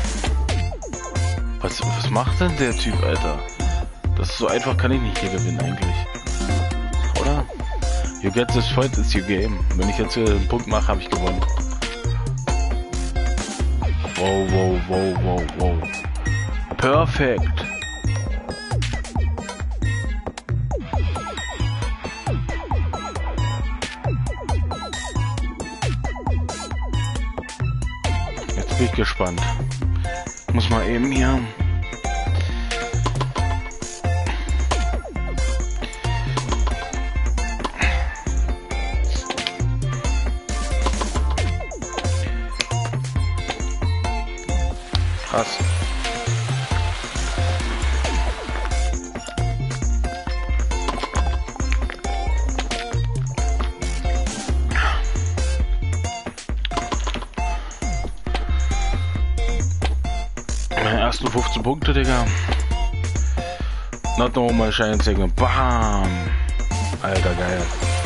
Was, was macht denn der Typ, Alter? Das ist so einfach, kann ich nicht hier gewinnen eigentlich. Oder? You get this fight, it's your game. Wenn ich jetzt hier einen Punkt mache, habe ich gewonnen. Wow, wow, wow, wow, wow. Perfekt. Jetzt bin ich gespannt. Muss mal eben hier. Krass. Meine ersten fünfzehn Punkte, Digga. Not no my shine signal. Bam! Alter, geil.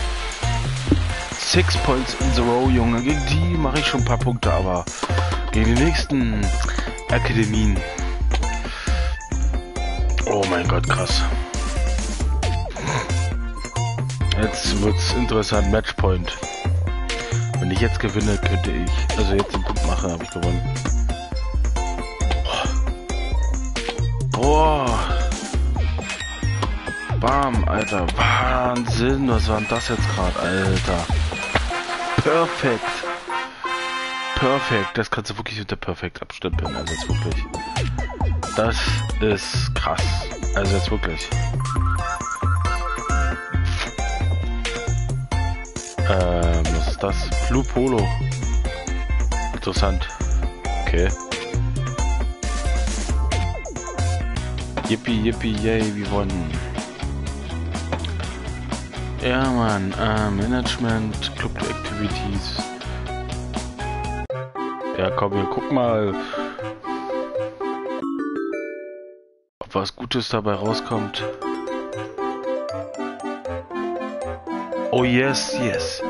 Six Points in the row, Junge. Gegen die mache ich schon ein paar Punkte, aber gegen die nächsten Akademien. Oh mein Gott, krass. Jetzt wird's interessant. Matchpoint. Wenn ich jetzt gewinne, könnte ich. Also jetzt den Punkt mache, habe ich gewonnen. Boah. Bam, Alter. Wahnsinn. Was war denn das jetzt gerade, Alter? Perfekt. Perfekt. Das kannst du wirklich unter perfekt abstempeln. Also jetzt wirklich. Das ist krass. Also jetzt wirklich. Ähm, was ist das? Blue Polo. Interessant. Okay. Yippie, yippie, yay, wir gewonnen. Ja, Mann. Äh, Management, Club Activities. Ja, komm, wir gucken mal, ob was Gutes dabei rauskommt. Oh, yes, yes.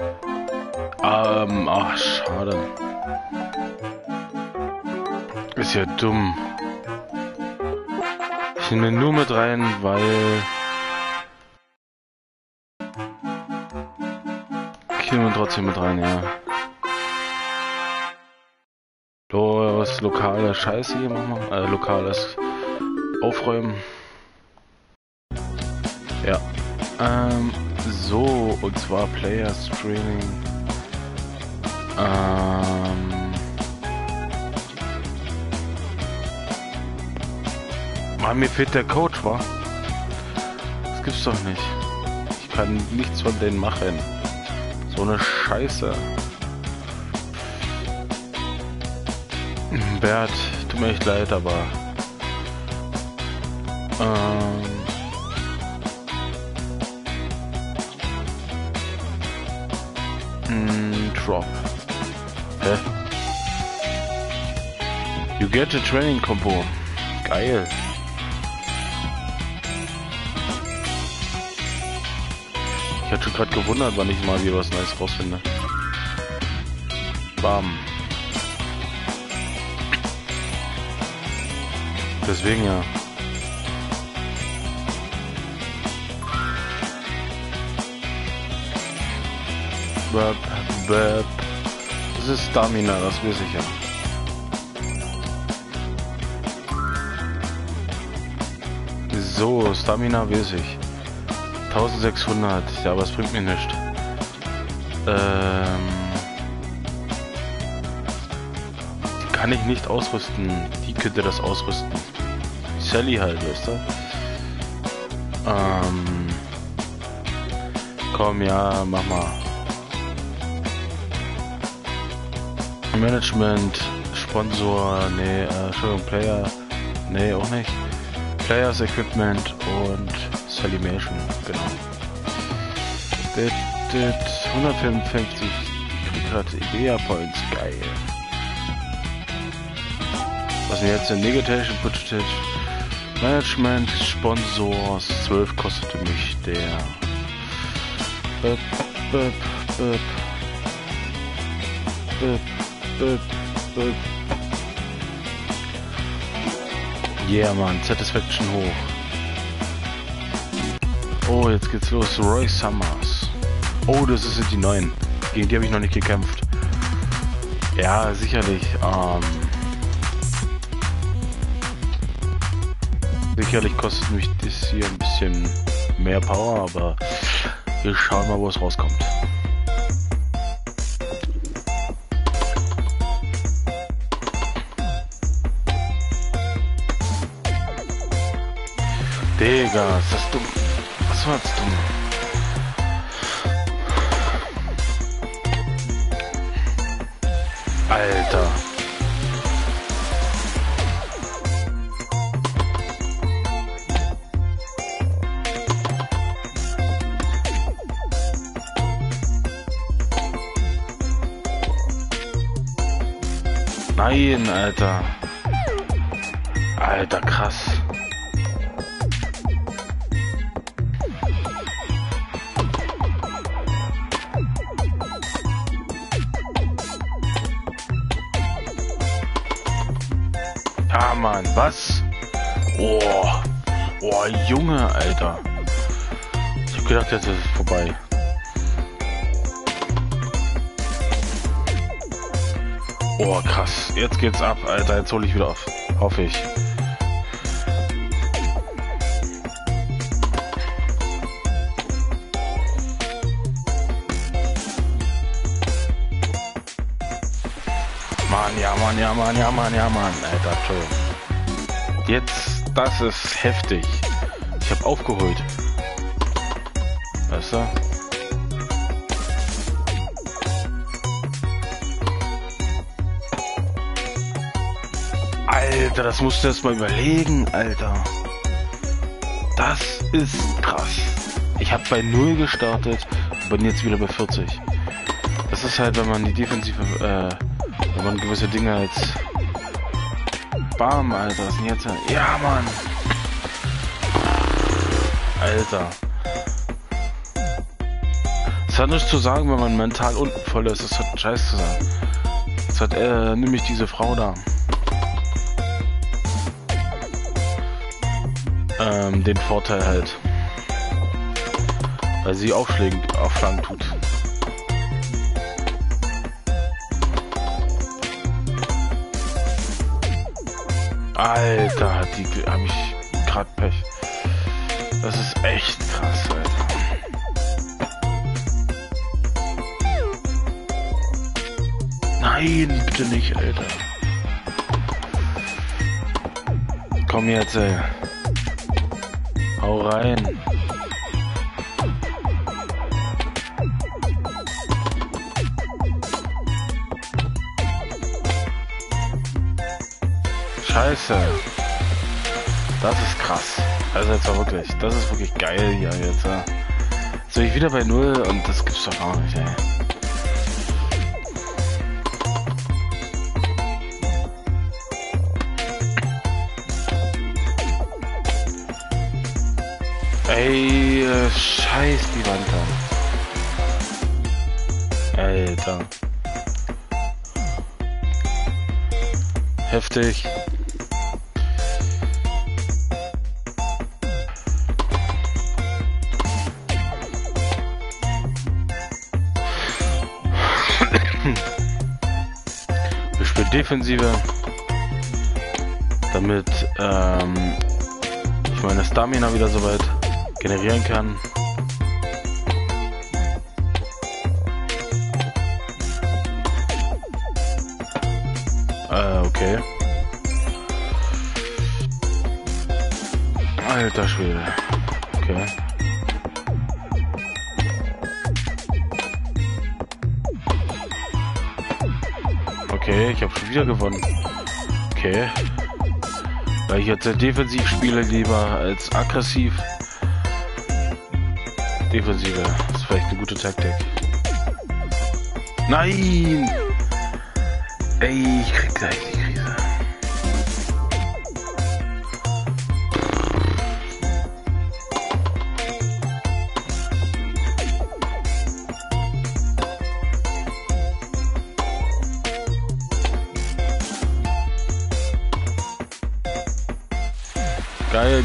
Ähm, ach, schade. Ist ja dumm. Ich nehme nur mit rein, weil ich nehme trotzdem mit rein, ja. Was lokale Scheiße hier machen wir? Äh, lokales Aufräumen. Ja. Ähm, so, und zwar Player Streaming. Ähm. Mann, mir fehlt der Coach, wa? Das gibt's doch nicht. Ich kann nichts von denen machen. So eine Scheiße. Bert, tut mir echt leid, aber ähm, mh, Drop. Hä? You get a training Combo. Geil. Ich hatte schon gerade gewundert, wann ich mal wieder was Neues rausfinde. Bam. Deswegen ja. Böp, böp. Das ist Stamina, das weiß ich ja. So, Stamina weiß ich. eintausendsechshundert, ja, aber es bringt mir nichts. Ähm, kann ich nicht ausrüsten. Die könnte das ausrüsten. Sally halt, weißt du? Ähm, komm, ja, mach mal. Management, Sponsor, nee, äh, Entschuldigung, Player, nee, auch nicht. Players Equipment und Salimation, genau. Das, das hundertfünfundfünfzig, ich krieg gerade Idea Points, geil. Was mir jetzt in Negative Budget Management Sponsors zwölf kostete mich der. Böp, böp, böp. Böp, böp, böp. Yeah, man, Satisfaction hoch. Oh, jetzt geht's los. Roy Summers. Oh, das sind die neuen. Gegen die habe ich noch nicht gekämpft. Ja, sicherlich. Ähm, sicherlich kostet mich das hier ein bisschen mehr Power, aber wir schauen mal, wo es rauskommt. Digga, ist das dumm? Was war das dumm? Alter. Nein, Alter. Alter, krass. Ja, Mann, was? Oh, oh, Junge, Alter. Ich hab gedacht, jetzt ist es vorbei. Oh, krass. Jetzt geht's ab, Alter. Jetzt hole ich wieder auf. Hoffe ich. Mann, ja, Mann, ja, Mann, ja, Mann, ja, Mann. Alter, Entschuldigung. Jetzt, das ist heftig. Ich hab aufgeholt. Weißt du? Alter, das musst du jetzt mal überlegen, Alter. Das ist krass. Ich habe bei null gestartet und bin jetzt wieder bei vierzig. Das ist halt, wenn man die Defensive, äh, wenn man gewisse Dinge jetzt... Bam, Alter, was ist denn jetzt? Ja, Mann. Alter. Es hat nichts zu sagen, wenn man mental unten voll ist. Das hat Scheiß zu sagen. Das hat, äh, nämlich diese Frau da. Ähm, den Vorteil halt. Weil sie Aufschlägen aufschlagen tut. Alter, hat die, hab ich grad Pech. Das ist echt krass, Alter. Nein, bitte nicht, Alter. Komm jetzt, ey. Hau rein. Scheiße. Das ist krass. Also jetzt war wirklich, das ist wirklich geil hier jetzt. Jetzt bin ich wieder bei null und das gibt's doch auch nicht, ey. Ey, äh, scheiß die Wand an. Alter. Heftig. Wir spielen Defensive, damit ähm, ich meine Stamina wieder soweit generieren kann. Äh, okay. Alter Schwede. Okay. Okay, ich habe schon wieder gewonnen. Okay. Weil ich jetzt sehr defensiv spiele, lieber als aggressiv. Defensive, das ist vielleicht eine gute Taktik. Nein! Ey, ich krieg gleich die Krise.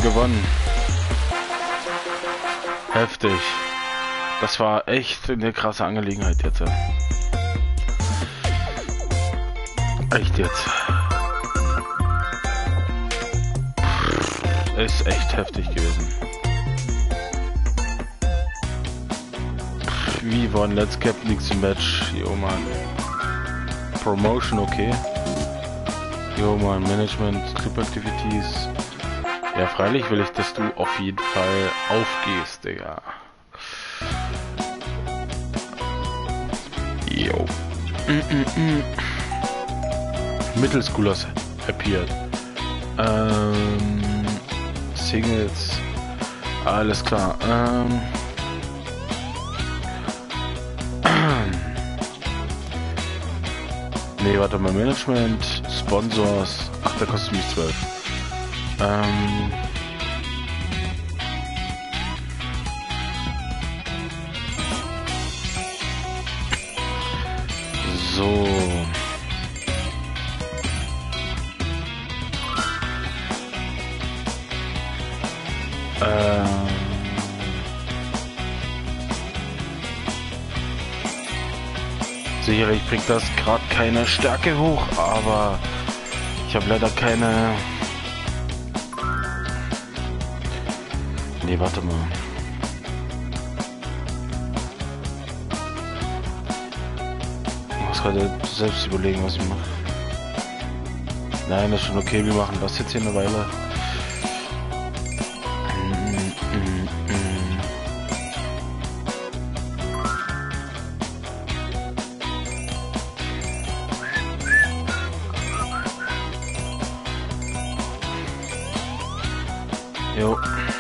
gewonnen. Heftig. Das war echt eine krasse Angelegenheit jetzt. Echt jetzt. Ist echt heftig gewesen. Wie war ein Let's Cap League zum Match? Jo Mann. Promotion okay. Jo Mann, Management, Club Activities. Ja, freilich will ich, dass du auf jeden Fall aufgehst, Digga. Jo. Mm -mm -mm. Mittelschoolers appeared. Ähm, Singles. Alles klar. Ähm. Nee, warte mal. Management, Sponsors. Ach, der kostet mich zwölf. Ähm. So. Ähm. Sicherlich bringt das gerade keine Stärke hoch, aber ich habe leider keine. Nee, warte mal. Ich muss gerade selbst überlegen, was ich mache. Nein, das ist schon okay, wir machen das jetzt hier eine Weile. Jo.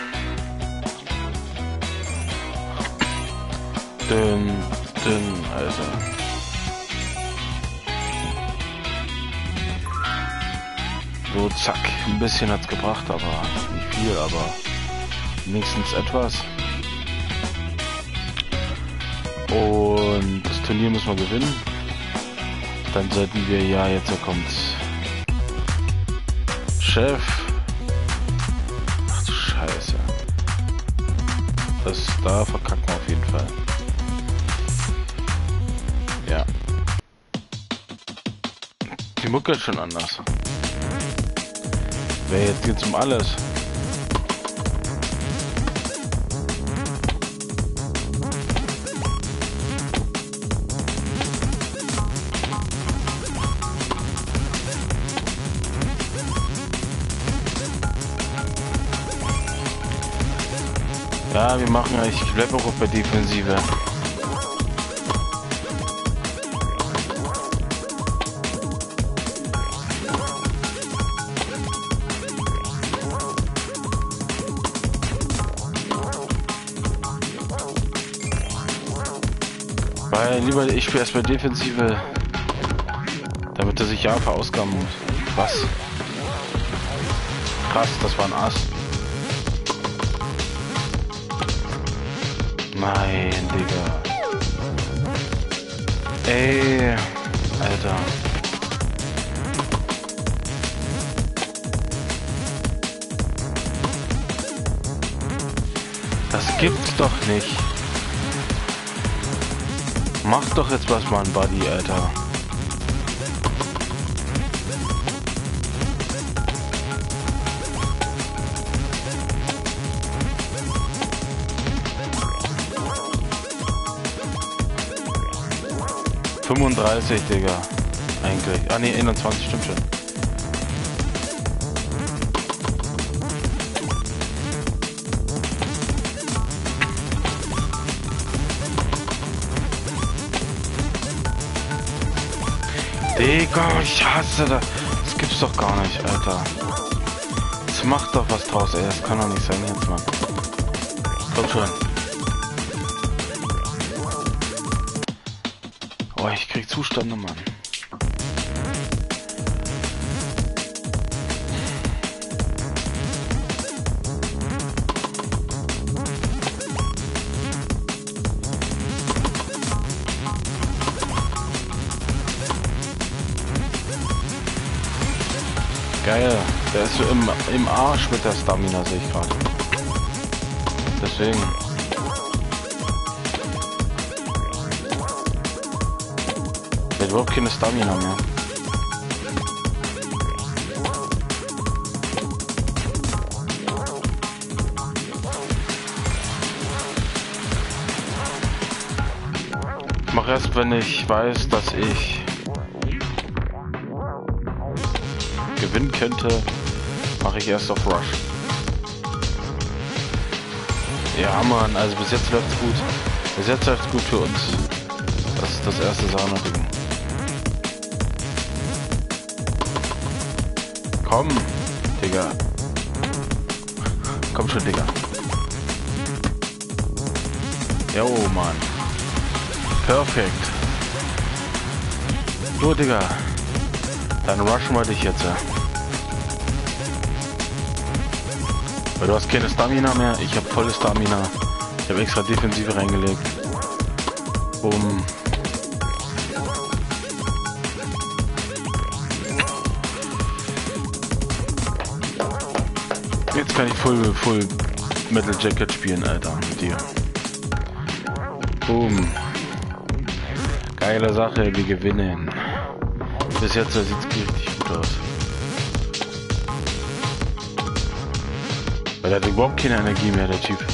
Dünn, dünn, Alter. So, zack. Ein bisschen hat's gebracht, aber nicht viel, aber wenigstens etwas. Und das Turnier müssen wir gewinnen. Dann sollten wir, ja, jetzt kommt Chef. Ach du Scheiße. Das da verkacken wir auf jeden Fall. Ja. Die Mucke ist schon anders. Wer jetzt geht's um alles? Ja, wir machen eigentlich, ich bleibe auch bei Defensive. Weil lieber ich spiele erst bei Defensive, damit er sich ja verausgaben muss. Was? Krass, das war ein Ass. Nein, Digga. Ey, Alter. Das gibt's doch nicht. Mach doch jetzt was, Mann, Buddy, Alter. fünfunddreißig, Digga. Eigentlich. Ah ne, einundzwanzig stimmt schon. Digga, ich hasse das. Das gibt's doch gar nicht, Alter. Jetzt macht doch was draus, ey. Das kann doch nicht sein jetzt, Mann. Komm schon. Oh, ich krieg Zustände, Mann. Geil. Der ist so im, im Arsch mit der Stamina, sehe ich gerade. Deswegen. Der hat überhaupt keine Stamina mehr. Ich mach erst, wenn ich weiß, dass ich gewinnen könnte, mache ich erst auf Rush. Ja, Mann, also bis jetzt läuft's gut. Bis jetzt läuft's gut für uns. Das ist das erste Sahneding. Komm, Digga. Komm schon, Digga. Jo, Mann. Perfekt. So, Digga. Dann rushen wir dich jetzt. Weil du hast keine Stamina mehr. Ich habe volle Stamina. Ich habe extra Defensive reingelegt. Um. Jetzt kann ich Full, Full Metal Jacket spielen, Alter, mit dir. Boom. Geile Sache, wir gewinnen. Bis jetzt sieht es richtig gut aus. Weil er hat überhaupt keine Energie mehr, der Typ.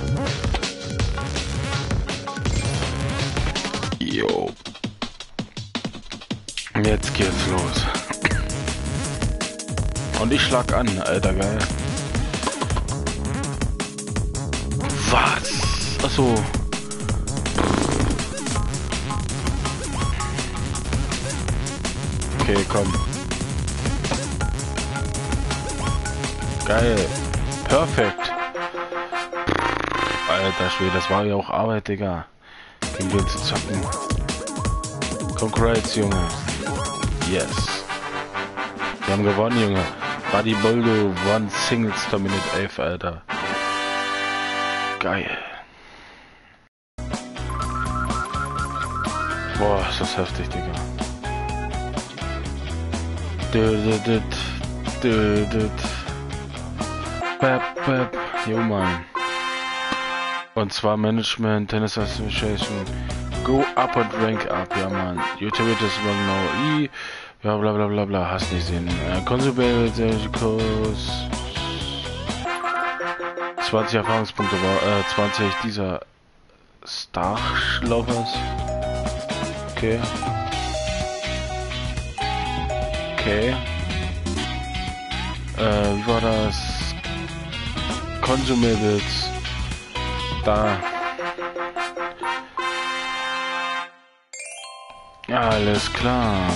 Jo. Jetzt geht's los. Und ich schlag an, Alter, geil. Was? Achso. Okay, komm. Geil. Perfekt. Alter Schwede, das war ja auch Arbeit, Digga. Gegen den zu zocken. Congrats, Junge. Yes. Wir haben gewonnen, Junge. Buddy Boldo, one Singles Dominate elf, Alter. Geil. Boah, ist das heftig, Digga. Dödödöd, dödöd. Bap, bap. Jo, Mann. Und zwar Management, Tennis Association. Go up and rank up, ja, Mann. Utilities no I. Ja, bla bla bla bla. Hast nicht sehen. Äh, Consumable Kurs. zwanzig Erfahrungspunkte, war, äh, zwanzig dieser Starschlaufers. Okay. Okay. Äh, wie war das? Consumables. Da. Alles klar.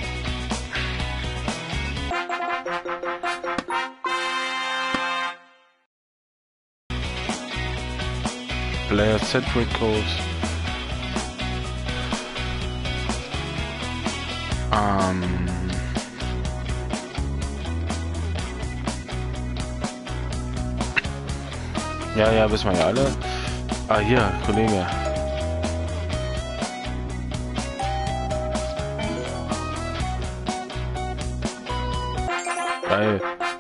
Player Centric Code. Ähm. Ja, ja, wissen wir ja alle. Ah, hier, Kollege. Geil.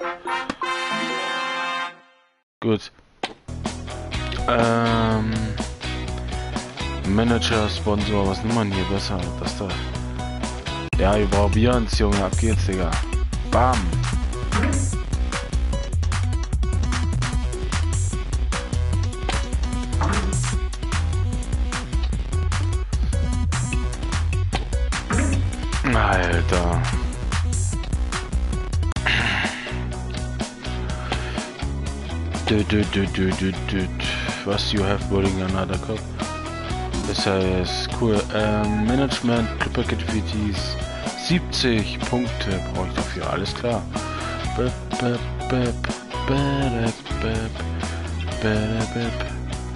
Gut. Ähm. Manager, Sponsor, was nimmt man hier besser? Das da. Ja, wir probieren's, Junge. Ab geht's, Digga. Bam. Alter. Du, du, du, du, du, du. Was you have building another cup? Das heißt, cool. Ähm, Management, Club Activities, siebzig Punkte brauche ich dafür. Alles klar. Bep, bep, bep, bep, bep, bep, bep.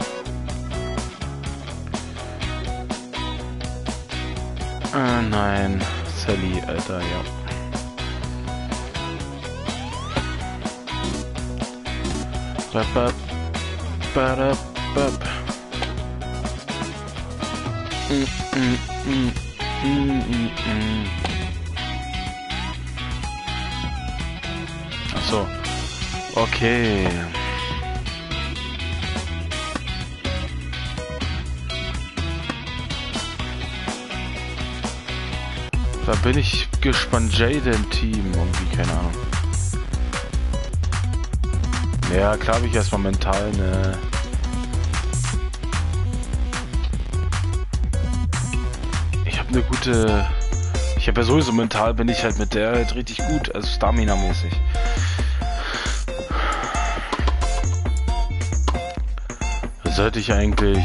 Ah, nein. Sally, Alter, ja. Bap, bap, bap, bap. Mm, mm, mm, mm, mm, mm. so. Okay. Da bin ich gespannt. Jaden Team, irgendwie, keine Ahnung. Ja, klar habe ich erstmal mental eine... Ich habe eine gute... Ich habe ja sowieso mental, bin ich halt mit der halt richtig gut, also Stamina-mäßig. Sollte ich eigentlich...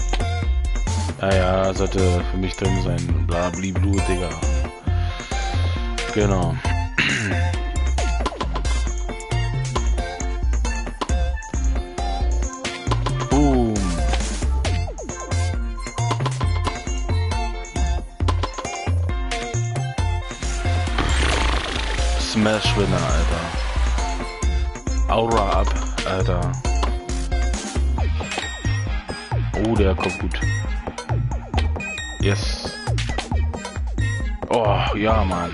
Naja, sollte für mich drin sein. Bla, bli, blu, Digga. Genau. Boom. Smash-Winner, Alter. Aura ab, Alter. Oh, der kommt gut. Yes. Oh, ja, Mann.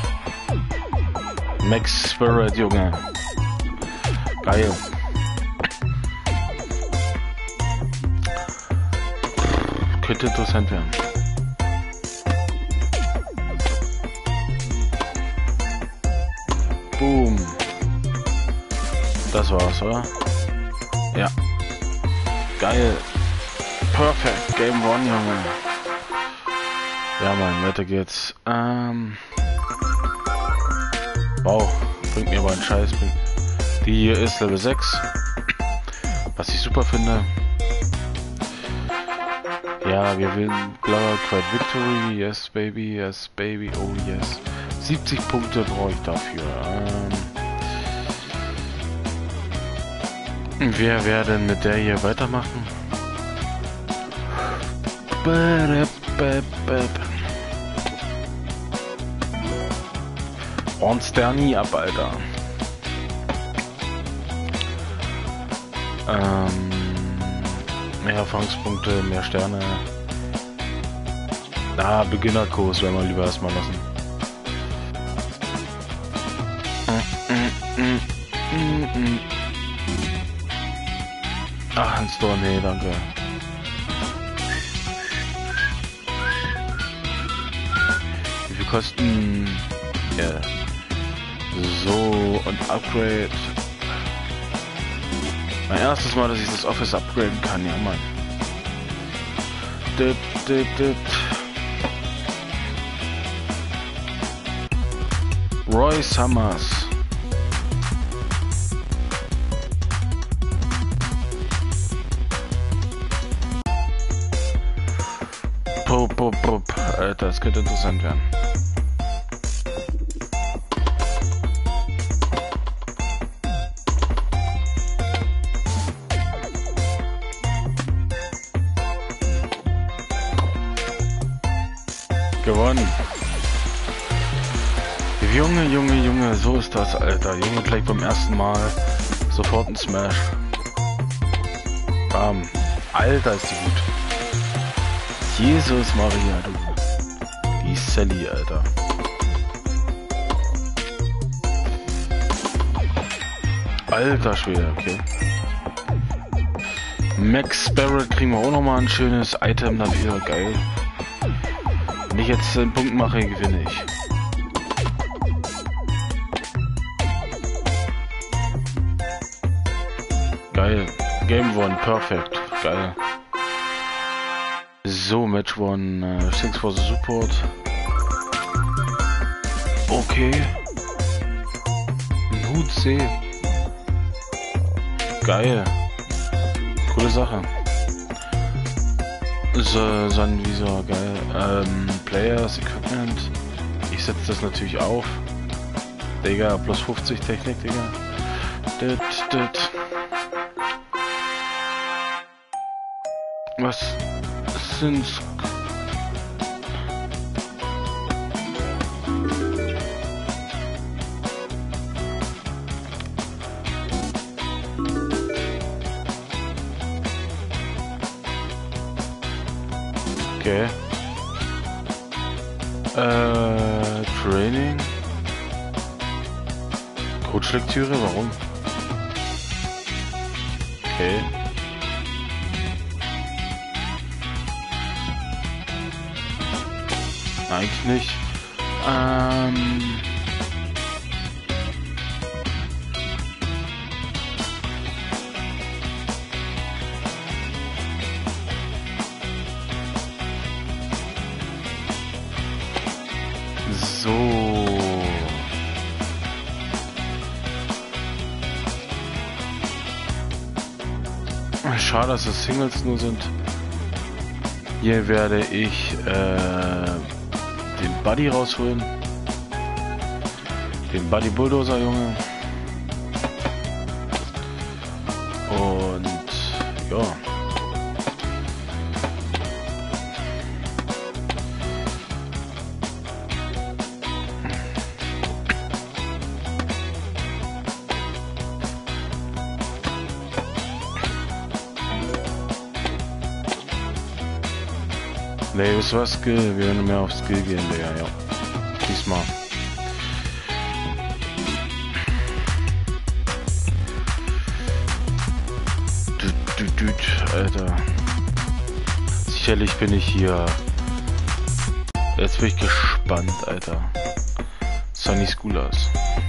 Max Spirit, Junge. Geil. Könnte interessant werden. Boom. Das war's, oder? Ja. Geil. Perfect. Game One, Junge. Ja, Mann, weiter geht's. Ähm. Wow. Bringt mir aber einen Scheiß. Die hier ist Level sechs. Was ich super finde. Ja, wir gewinnen Glower Quite Victory. Yes, baby. Yes, baby. Oh, yes. siebzig Punkte brauche ich dafür. Ähm. Wir werden mit der hier weitermachen. Und Sterni ab, Alter. Ähm, mehr Erfahrungspunkte, mehr Sterne. Ah, Beginnerkurs werden wir lieber erstmal lassen. Ach, ein Store, nee, danke. Wie viel kosten? Ja. Yeah. So, und Upgrade. Mein erstes Mal, dass ich das Office upgraden kann, ja, Mann. Dit, dit, dit. Roy Summers. Pup, pup, pup. Alter, das könnte interessant werden. Gewonnen. Junge, Junge, Junge, so ist das, Alter. Junge, gleich beim ersten Mal sofort ein Smash. Bam. Alter, ist die gut. Jesus Maria, du. Die Sally, Alter. Alter Schwede, okay. Max Barrett kriegen wir auch nochmal ein schönes Item dafür, geil. Wenn ich jetzt einen Punkt mache, gewinne ich. Geil. Game One, perfekt. Geil. So, Match One. Uh, thanks for the support. Okay. Ein Hut C. Geil. Coole Sache. So, Sonnenvisor, geil. Ähm, Players, Equipment. Ich setze das natürlich auf. Digga, plus fünfzig Technik, Digga. Dit, dit. Was sind's? Okay. Äh, Training. Kurzlektüre, warum? Okay. Eigentlich nicht. Ähm... So. Schade, dass es Singles nur sind. Hier werde ich äh, den Buddy rausholen. Den Buddy Bulldozer, Junge. Und ja. Nee, wisst ihr was, Skill? Wir werden mehr auf Skill gehen, Digga, ja. Diesmal. Düt, düt, düt, Alter. Sicherlich bin ich hier. Jetzt bin ich gespannt, Alter. Sunny Schoolers.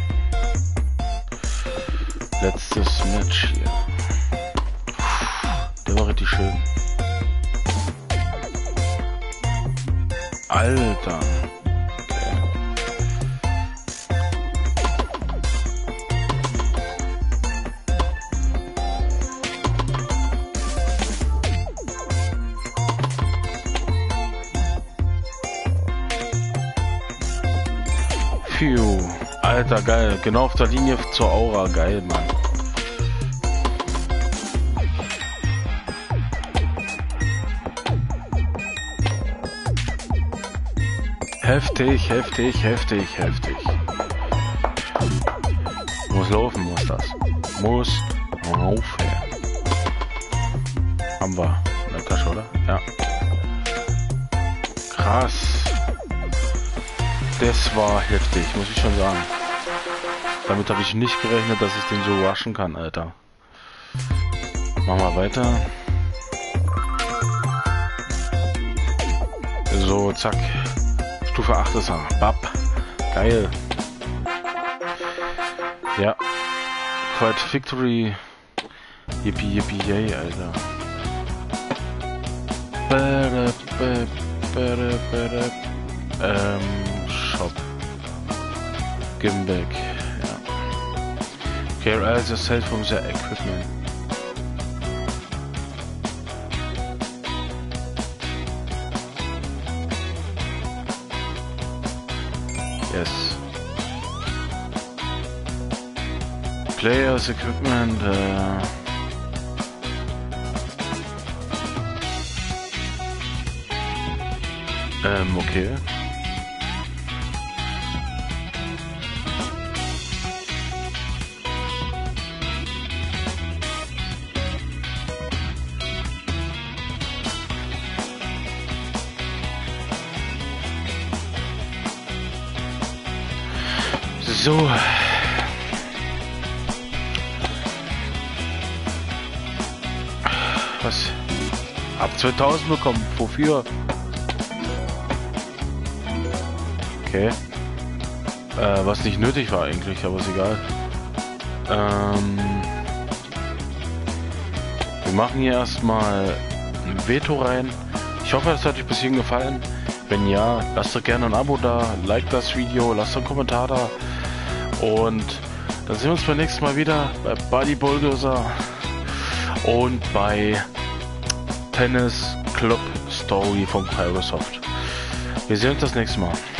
Letztes Match hier. Der war richtig schön. Alter. Okay. Phew. Alter, geil. Genau auf der Linie zur Aura. Geil, Mann. Heftig, heftig, heftig, heftig. Muss laufen, muss das. Muss laufen. Haben wir in der Tasche, oder? Ja. Krass. Das war heftig, muss ich schon sagen. Damit habe ich nicht gerechnet, dass ich den so rushen kann, Alter. Machen wir weiter. So, zack. Stufe acht ist er. Bap. Geil. Ja. Quiet Victory. Yippie, yippie, yay, Alter. Bada, bada, bada, bada. Ähm, Shop. Give him back. Ja. Care as yourself from the equipment. Yes. Players Equipment. Äh ähm, okay. So. Was? Ab zweitausend bekommen. Wofür? Okay. Äh, was nicht nötig war eigentlich, aber ist egal. Ähm, wir machen hier erstmal ein Veto rein. Ich hoffe, es hat euch bis hierhin gefallen. Wenn ja, lasst doch gerne ein Abo da, like das Video, lasst einen Kommentar da. Und dann sehen wir uns beim nächsten Mal wieder bei Buddy Bulldozer und bei Tennis Club Story von Pyrosoft. Wir sehen uns das nächste Mal.